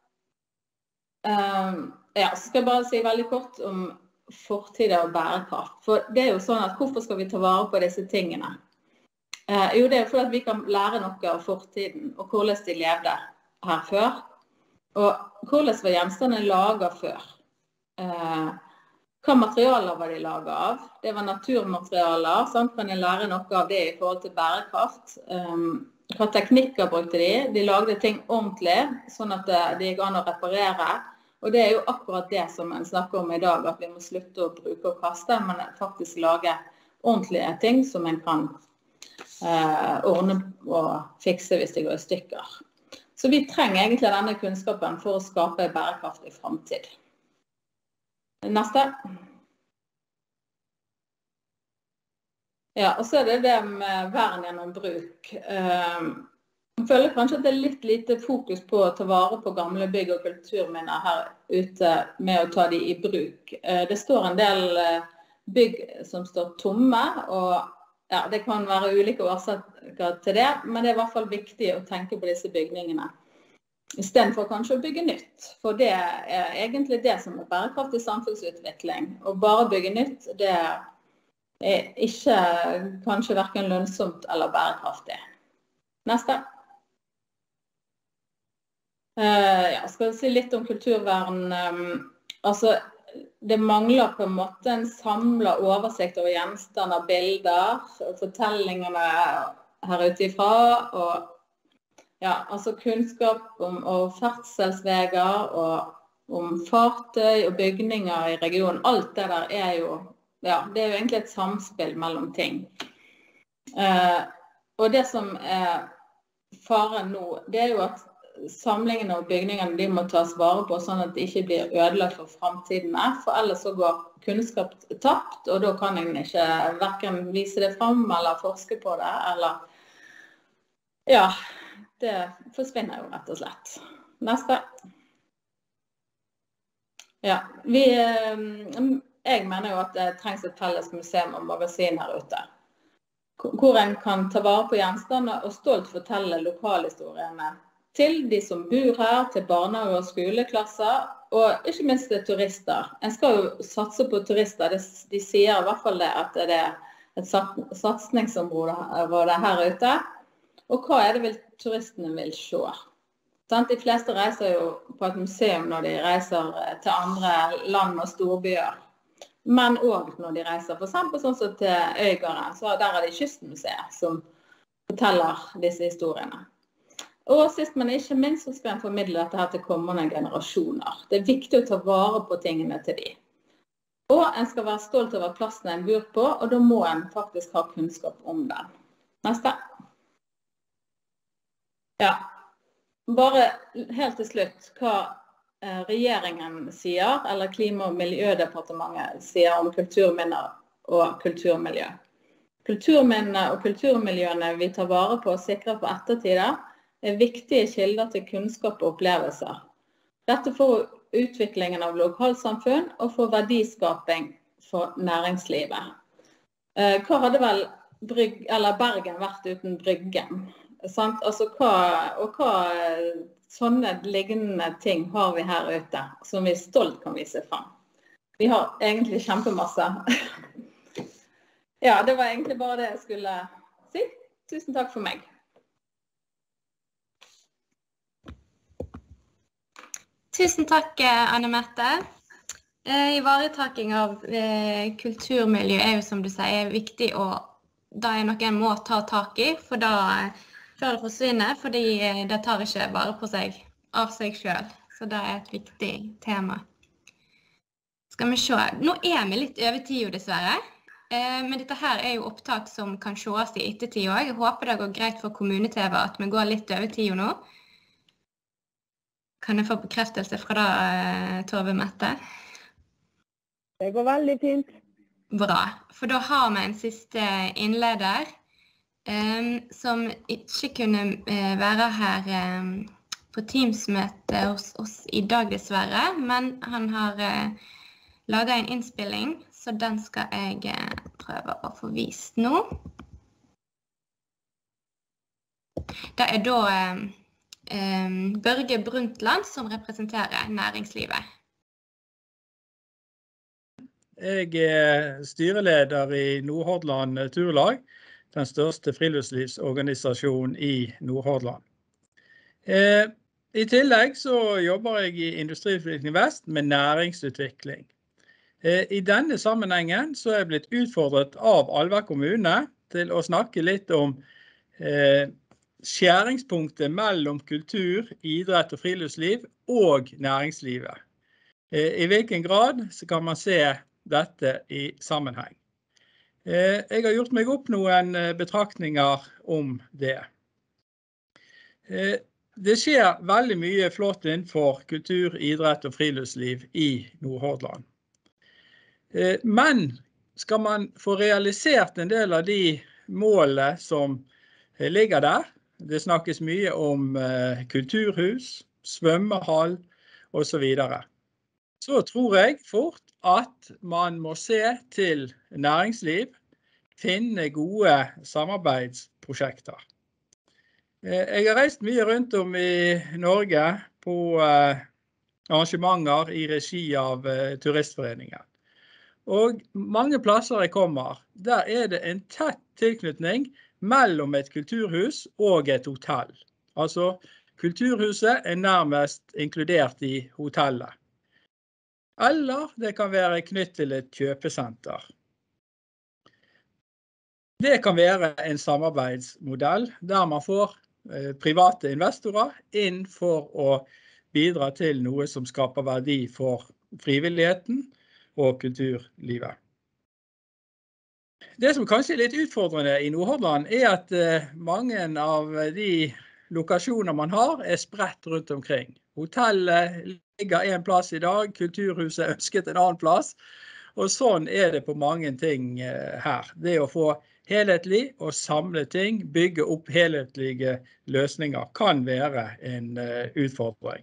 Ja, så skal jeg bare si veldig kort om fortid og bærekraft. For det er jo sånn at hvorfor skal vi ta vare på disse tingene? Jo, det er for at vi kan lære noe av fortiden, og hvordan de levde her før. Og hvordan var gjenstandene laget før? Hva materialer var de laget av? Det var naturmaterialer, sånn kan jeg lære noe av det i forhold til bærekraft. Hva teknikker brukte de? De lagde ting ordentlig, sånn at de gikk an å reparere. Og det er jo akkurat det som en snakker om i dag, at vi må slutte å bruke og kaste, men faktisk lage ordentlige ting som en kan ordne og fikse hvis det går i stykker. Så vi trenger egentlig denne kunnskapen for å skape en bærekraftig fremtid. Neste. Ja, og så det med vern gjennom bruk. Jeg føler kanskje at det litt lite fokus på å ta vare på gamle bygg og kulturminner her ute med å ta de i bruk. Det står en del bygg som står tomme, og ja, det kan være ulike årsaker til det, men det er i hvert fall viktig å tenke på disse bygningene. I stedet for kanskje å bygge nytt, for det er egentlig det som er bærekraftig samfunnsutvikling. Og bare bygge nytt, det er ikke kanskje hverken lønnsomt eller bærekraftig. Neste. Jeg skal si litt om kulturvern. Altså, det mangler på en måte en samlet oversikt over gjenstander, bilder, fortellingene her utifra, og ja, altså kunnskap om ferdselsveger, og om fartøy og bygninger i regionen. Alt det der er jo, ja, det er jo egentlig et samspill mellom ting. Og det som er faren nå, det er jo at samlingene og bygningene de må tas vare på sånn at de ikke blir ødelagt for fremtidene, for ellers så går kunnskap tapt, og da kan jeg ikke hverken vise det frem eller forske på det, eller ja, det forsvinner jo rett og slett. Neste. Ja, jeg mener jo at det trengs et felles museum og magasin her ute, hvor en kan ta vare på gjenstander og stolt fortelle lokalhistoriene til de som bor her, til barnehage- og skoleklasser, og ikke minst til turister. En skal jo satse på turister, de sier i hvert fall det, at det er et satsningsområde her ute. Og hva er det turistene vil se? De fleste reiser jo på et museum når de reiser til andre land og storbyer, men også når de reiser, for eksempel sånn som til Øygarden, så der er det Kystmuseet som forteller disse historiene. Og sist, men ikke minst, så skal en formidle dette her til kommende generasjoner. Det er viktig å ta vare på tingene til de. Og en skal være stolt over plassen en bor på, og da må en faktisk ha kunnskap om den. Neste. Ja, bare helt til slutt hva regjeringen sier, eller Klima- og miljødepartementet sier om kulturminner og kulturmiljø. Kulturminnene og kulturmiljøene vi tar vare på og sikrer på ettertida, er viktige kilder til kunnskap og opplevelser. Dette for utviklingen av lokalsamfunn og for verdiskaping for næringslivet. Hva hadde vel Bergen vært uten Bryggen? Sant? Altså hva sånne lignende ting har vi her ute, som vi stolt kan vise frem. Vi har egentlig kjempemasse. Ja, det var egentlig bare det jeg skulle si. Tusen takk for meg. Tusen takk, Anne-Mette. Ivaretaking av kulturmiljø er jo, som du sier, viktig, og da er noe en må ta tak i, for da før det forsvinner, fordi det tar ikke bare på seg av seg selv. Så det er et viktig tema. Skal vi se. Nå er vi litt over tida, dessverre. Men dette her er jo opptak som kan sees i ettertid også. Jeg håper det går greit for kommune-TV at vi går litt over tida nå. Kan jeg få bekreftelse fra deg, Tove Mette? Det går veldig fint. Bra, for da har vi en siste innleder som ikke kunne være her på Teams-møte hos oss i dag dessverre, men han har laget en innspilling, så den skal jeg prøve å få vist nå. Det er da Børge Brundtland som representerer næringslivet. Jeg er styreleder i Nordhordland Turlag, den største friluftslivsorganisasjonen i Nordhordland. I tillegg så jobber jeg i Industriutvikling Vest med næringsutvikling. I denne sammenhengen så er jeg blitt utfordret av Alver kommune til å snakke litt om skjæringspunktet mellom kultur, idrett og friluftsliv og næringslivet. I hvilken grad så kan man se dette i sammenheng. Jeg har gjort meg opp noen betraktninger om det. Det skjer veldig mye flott innenfor kultur, idrett og friluftsliv i Nordhordland. Men skal man få realisert en del av de målene som ligger der, det snakkes mye om kulturhus, svømmehall og så videre, så tror jeg fort at man må se til næringsliv, finne gode samarbeidsprosjekter. Jeg har reist mye rundt om i Norge på arrangementer i regi av turistforeningen. Og mange plasser jeg kommer, der det en tett tilknytning mellom et kulturhus og et hotell. Altså, kulturhuset nærmest inkludert i hotellet. Eller det kan være knyttet til et kjøpesenter. Det kan være en samarbeidsmodell der man får private investorer inn for å bidra til noe som skaper verdi for frivilligheten og kulturlivet. Det som kanskje litt utfordrende i Nordhordland at mange av de lokasjoner man har spredt rundt omkring. Hotellet ligger en plass i dag, kulturhuset ønsket en annen plass, og sånn det på mange ting her. Det å få helhetlig og samle ting, bygge opp helhetlige løsninger kan være en utfordring.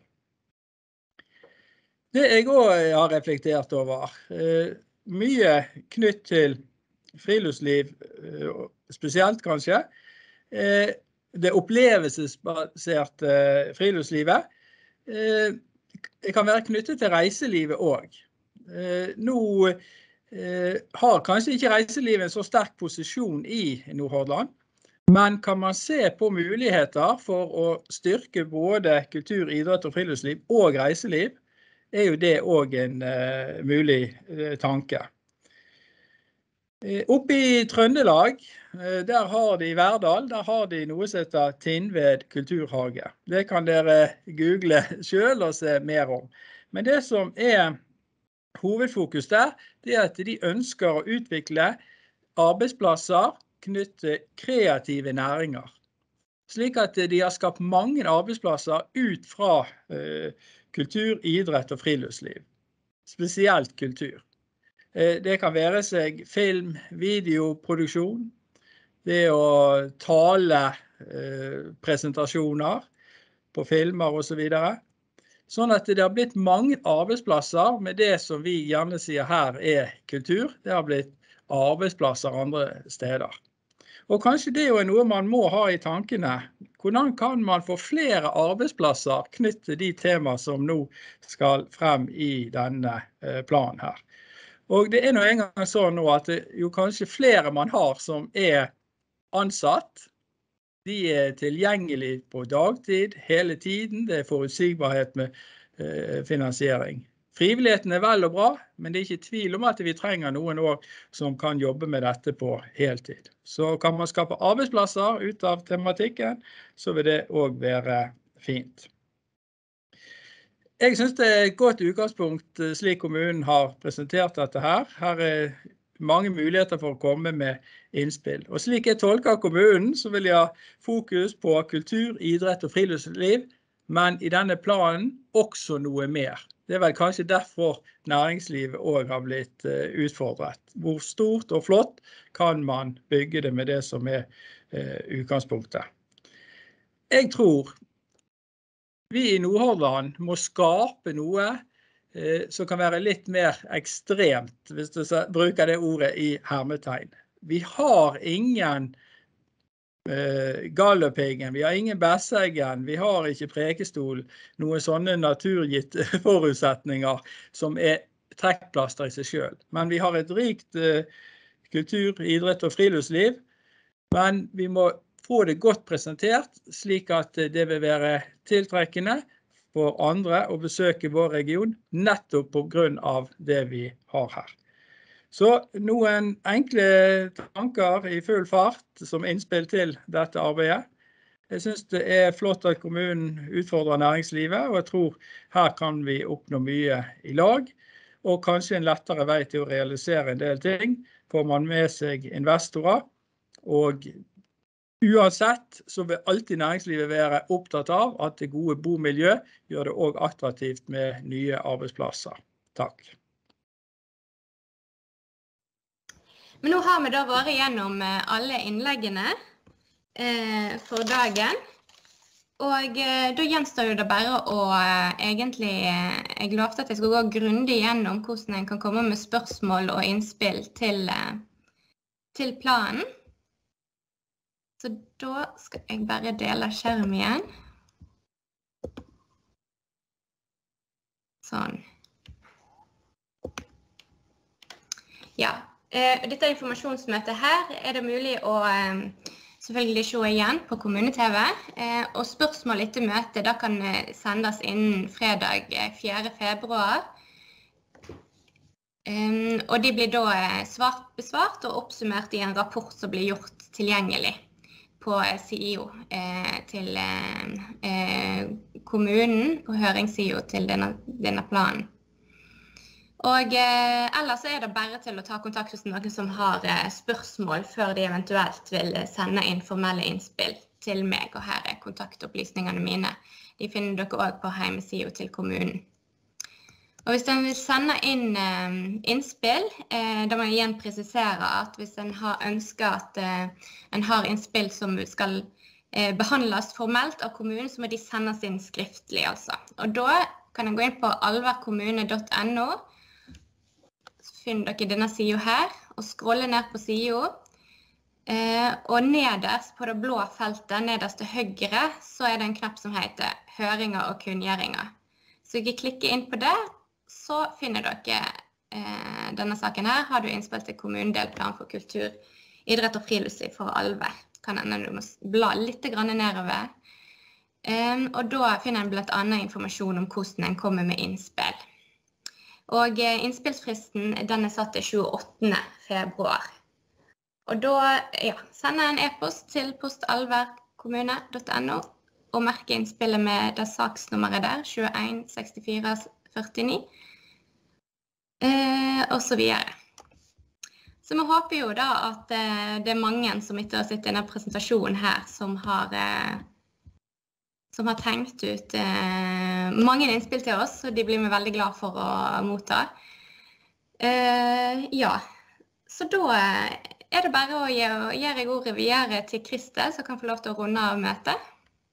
Det jeg også har reflektert over, mye knytt til friluftsliv, spesielt kanskje, det opplevelsesbaserte friluftslivet, kan være knyttet til reiselivet også. Nå har kanskje ikke reiselivet en så sterk posisjon i Nordhordland, men kan man se på muligheter for å styrke både kultur, idrett og friluftsliv og reiseliv, jo det også en mulig tanke. Oppe i Trøndelag, der har de i Verdal, der har de noe som heter Tindved kulturhage. Det kan dere google selv og se mer om. Men det som hovedfokus der, det at de ønsker å utvikle arbeidsplasser knyttet til kreative næringer. Slik at de har skapt mange arbeidsplasser ut fra kultur, idrett og friluftsliv. Spesielt kultur. Det kan være seg film, videoproduksjon, det å tale presentasjoner på filmer og så videre. Sånn at det har blitt mange arbeidsplasser med det som vi gjerne sier her kultur. Det har blitt arbeidsplasser andre steder. Og kanskje det jo noe man må ha i tankene. Hvordan kan man få flere arbeidsplasser knyttet til de temaer som nå skal frem i denne planen her? Og det nå en gang sånn nå at jo kanskje flere man har som ansatt, de tilgjengelige på dagtid, hele tiden, det forutsigbarhet med finansiering. Frivilligheten vel og bra, men det ikke tvil om at vi trenger noen år som kan jobbe med dette på heltid. Så kan man skape arbeidsplasser ut av tematikken, så vil det også være fint. Jeg synes det et godt utgangspunkt slik kommunen har presentert dette her. Her mange muligheter for å komme med innspill. Og slik jeg tolker kommunen, så vil jeg ha fokus på kultur, idrett og friluftsliv, men i denne planen også noe mer. Det vel kanskje derfor næringslivet også har blitt utfordret. Hvor stort og flott kan man bygge det med det som utgangspunktet? Jeg tror vi i Nordhordland må skape noe som kan være litt mer ekstremt, hvis du bruker det ordet i hermetegn. Vi har ingen Galdhøpiggen, vi har ingen Besseggen, vi har ikke Prekestol, noen sånne naturgitte forutsetninger som trekkplaster i seg selv. Men vi har et rikt kultur, idrett og friluftsliv, men vi må få det godt presentert, slik at det vil være tiltrekkende for andre å besøke vår region, nettopp på grunn av det vi har her. Så noen enkle tanker i full fart som innspill til dette arbeidet. Jeg synes det flott at kommunen utfordrer næringslivet, og jeg tror her kan vi oppnå mye i lag. og kanskje en lettere vei til å realisere en del ting, får man med seg investorer, og uansett så vil alltid næringslivet være opptatt av at det gode bomiljø gjør det også attraktivt med nye arbeidsplasser. Takk. Men nå har vi da vært gjennom alle innleggene for dagen, og da gjenstår jo det bare å egentlig, jeg lovte at jeg skulle gå grundig gjennom hvordan en kan komme med spørsmål og innspill til planen. Så da skal jeg bare dele skjerm igjen. Sånn. Ja, dette informasjonsmøtet her er det mulig å selvfølgelig se igjen på Kommune-TV. Og spørsmål etter møtet da kan sendes innen fredag 4. februar. Og de blir da besvart og oppsummert i en rapport som blir gjort tilgjengelig på SIO til kommunen, på høringssiden til denne planen. Og ellers er det bare til å ta kontakt hos noen som har spørsmål før de eventuelt vil sende inn formelle innspill til meg, og her er kontaktopplysningene mine. De finner dere også på hjemmesiden til kommunen. Og hvis en vil sende inn innspill, da må jeg igjen presisere at hvis en har ønsket at en har innspill som skal behandles formelt av kommunen, så må de sendes inn skriftlig altså. Og da kan en gå inn på alverkommune.no, så finner dere denne siden her, og scrolle ned på siden. Og nederst på det blå feltet, nederst til høyre, så er det en knapp som heter høringer og kunngjøringer. Så jeg klikker inn på det, så finner dere denne saken her. Har du innspill til kommunedelplan for kultur, idrett og friluftsliv for Alver. Kan hende du må bla litt nedover. Og da finner en blant annet informasjon om hvordan en kommer med innspill. Og innspillsfristen den er satt til 28. februar. Og da sender en e-post til postalverkommune.no og merker innspillet med det saksnummeret der, 21 64 49, og så videre. Så vi håper jo da at det er mange som etter å ha sett denne presentasjonen her, som har tenkt ut mange innspill til oss, og de blir vi veldig glad for å motta. Ja, så da er det bare å gjøre ordet videre til Kristel, som kan få lov til å runde av møtet.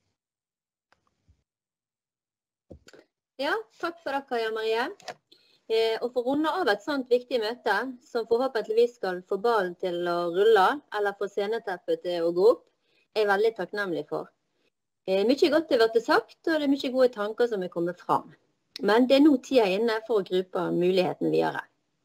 Ja, takk for dere, Kaja Marie. Og for å runde av et sånt viktig møte, som forhåpentligvis skal få ballen til å rulle, eller få sceneteppet til å gå opp, er jeg veldig takknemlig for. Mye godt har vært sagt, og det er mye gode tanker som er kommet fram. Men det er nå tida inne for å gripe muligheten videre.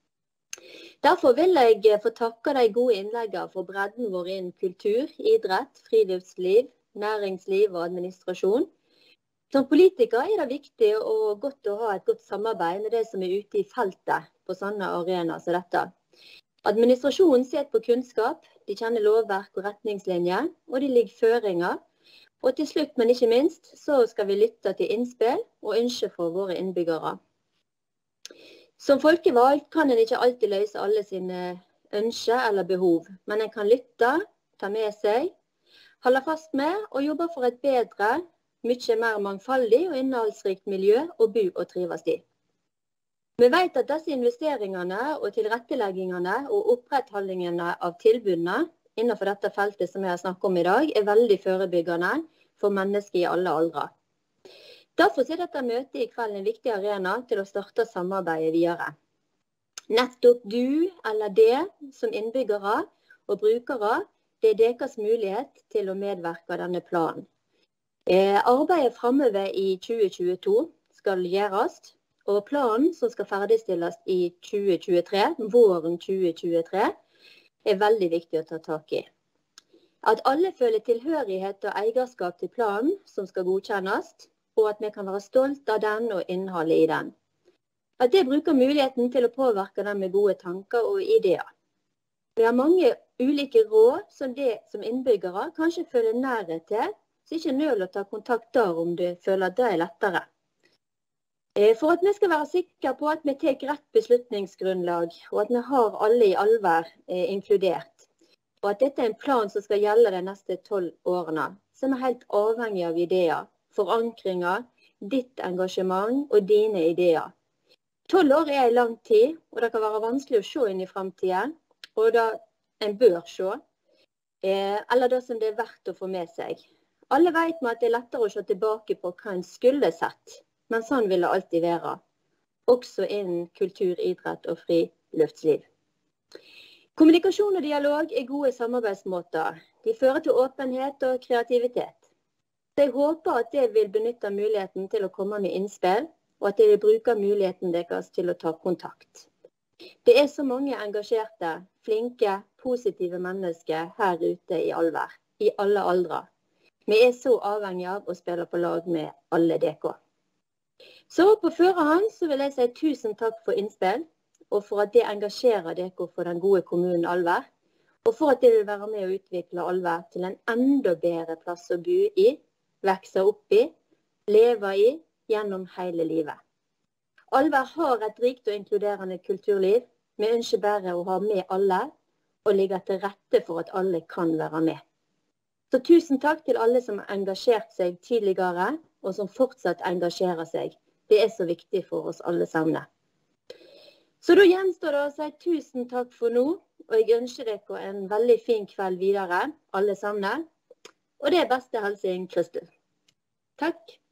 Derfor vil jeg få takke de gode innleggene for bredden vår innen kultur, idrett, friluftsliv, næringsliv og administrasjon. Som politiker er det viktig og godt å ha et godt samarbeid med det som er ute i feltet på sånne arenaer som dette. Administrasjonen ser på kunnskap, de kjenner lovverk og retningslinjer, og de ligger føringer. Og til slutt, men ikke minst, så skal vi lytte til innspill og ønsker for våre innbyggere. Som folkevalgt kan en ikke alltid løse alle sine ønsker eller behov, men en kan lytte, ta med seg, holde fast med og jobbe for et bedre, mye mer mangfoldig og innholdsrikt miljø å bo og trives i. Vi vet at disse investeringene og tilretteleggingene og opprettholdingene av tilbudene innenfor dette feltet som jeg har snakket om i dag, er veldig forebyggende for mennesker i alle aldre. Derfor er dette møtet i kveld en viktig arena til å starte samarbeidet videre. Nettopp du eller det som innbyggere og brukere, det er deres mulighet til å medverke denne planen. Arbeidet fremover i 2022 skal gjøres, og planen som skal ferdigstilles i 2023, våren 2023, er veldig viktig å ta tak i. At alle føler tilhørighet og eierskap til planen som skal godkjennes, og at vi kan være stolt av den og innholdet i den. At det bruker muligheten til å påvirke den med gode tanker og ideer. Vi har mange ulike råd som det som innbyggere kanskje føler nærhet til, så ikke nøl å ta kontakt der om du føler at det er lettere. For at vi skal være sikre på at vi tar rett beslutningsgrunnlag, og at vi har alle i Alvær inkludert, og at dette er en plan som skal gjelde de neste 12 årene, så er vi helt avhengig av ideer, forankringer, ditt engasjement og dine ideer. 12 år er en lang tid, og det kan være vanskelig å se inn i fremtiden, og det en bør se, eller det som det er verdt å få med seg. Alle vet vi at det er lettere å se tilbake på hva en skulle sett, men sånn vil det alltid være, også innen kultur, idrett og friluftsliv. Kommunikasjon og dialog er gode samarbeidsmåter. De fører til åpenhet og kreativitet. Så jeg håper at det vil benytte muligheten til å komme med innspill, og at det vil bruke muligheten deres til å ta kontakt. Det er så mange engasjerte, flinke, positive mennesker her ute i Alvær, i alle aldre. Vi er så avhengig av å spille på lag med alle dere. Så på førehånd så vil jeg si tusen takk for innspill, og for at det engasjerer dere for den gode kommunen Alvær, og for at det vil være med å utvikle Alvær til en enda bedre plass å bo i, vokse opp i, leve i, gjennom hele livet. Alvær har et rikt og inkluderende kulturliv. Vi ønsker bare å ha med alle, og ligge til rette for at alle kan være med. Så tusen takk til alle som har engasjert seg tidligere, og som fortsatt engasjerer seg. Det er så viktig for oss alle sammen. Så da gjenstår det å si tusen takk for nå, og jeg ønsker dere en veldig fin kveld videre, alle sammen. Og det er beste hilsen, Kristel. Takk.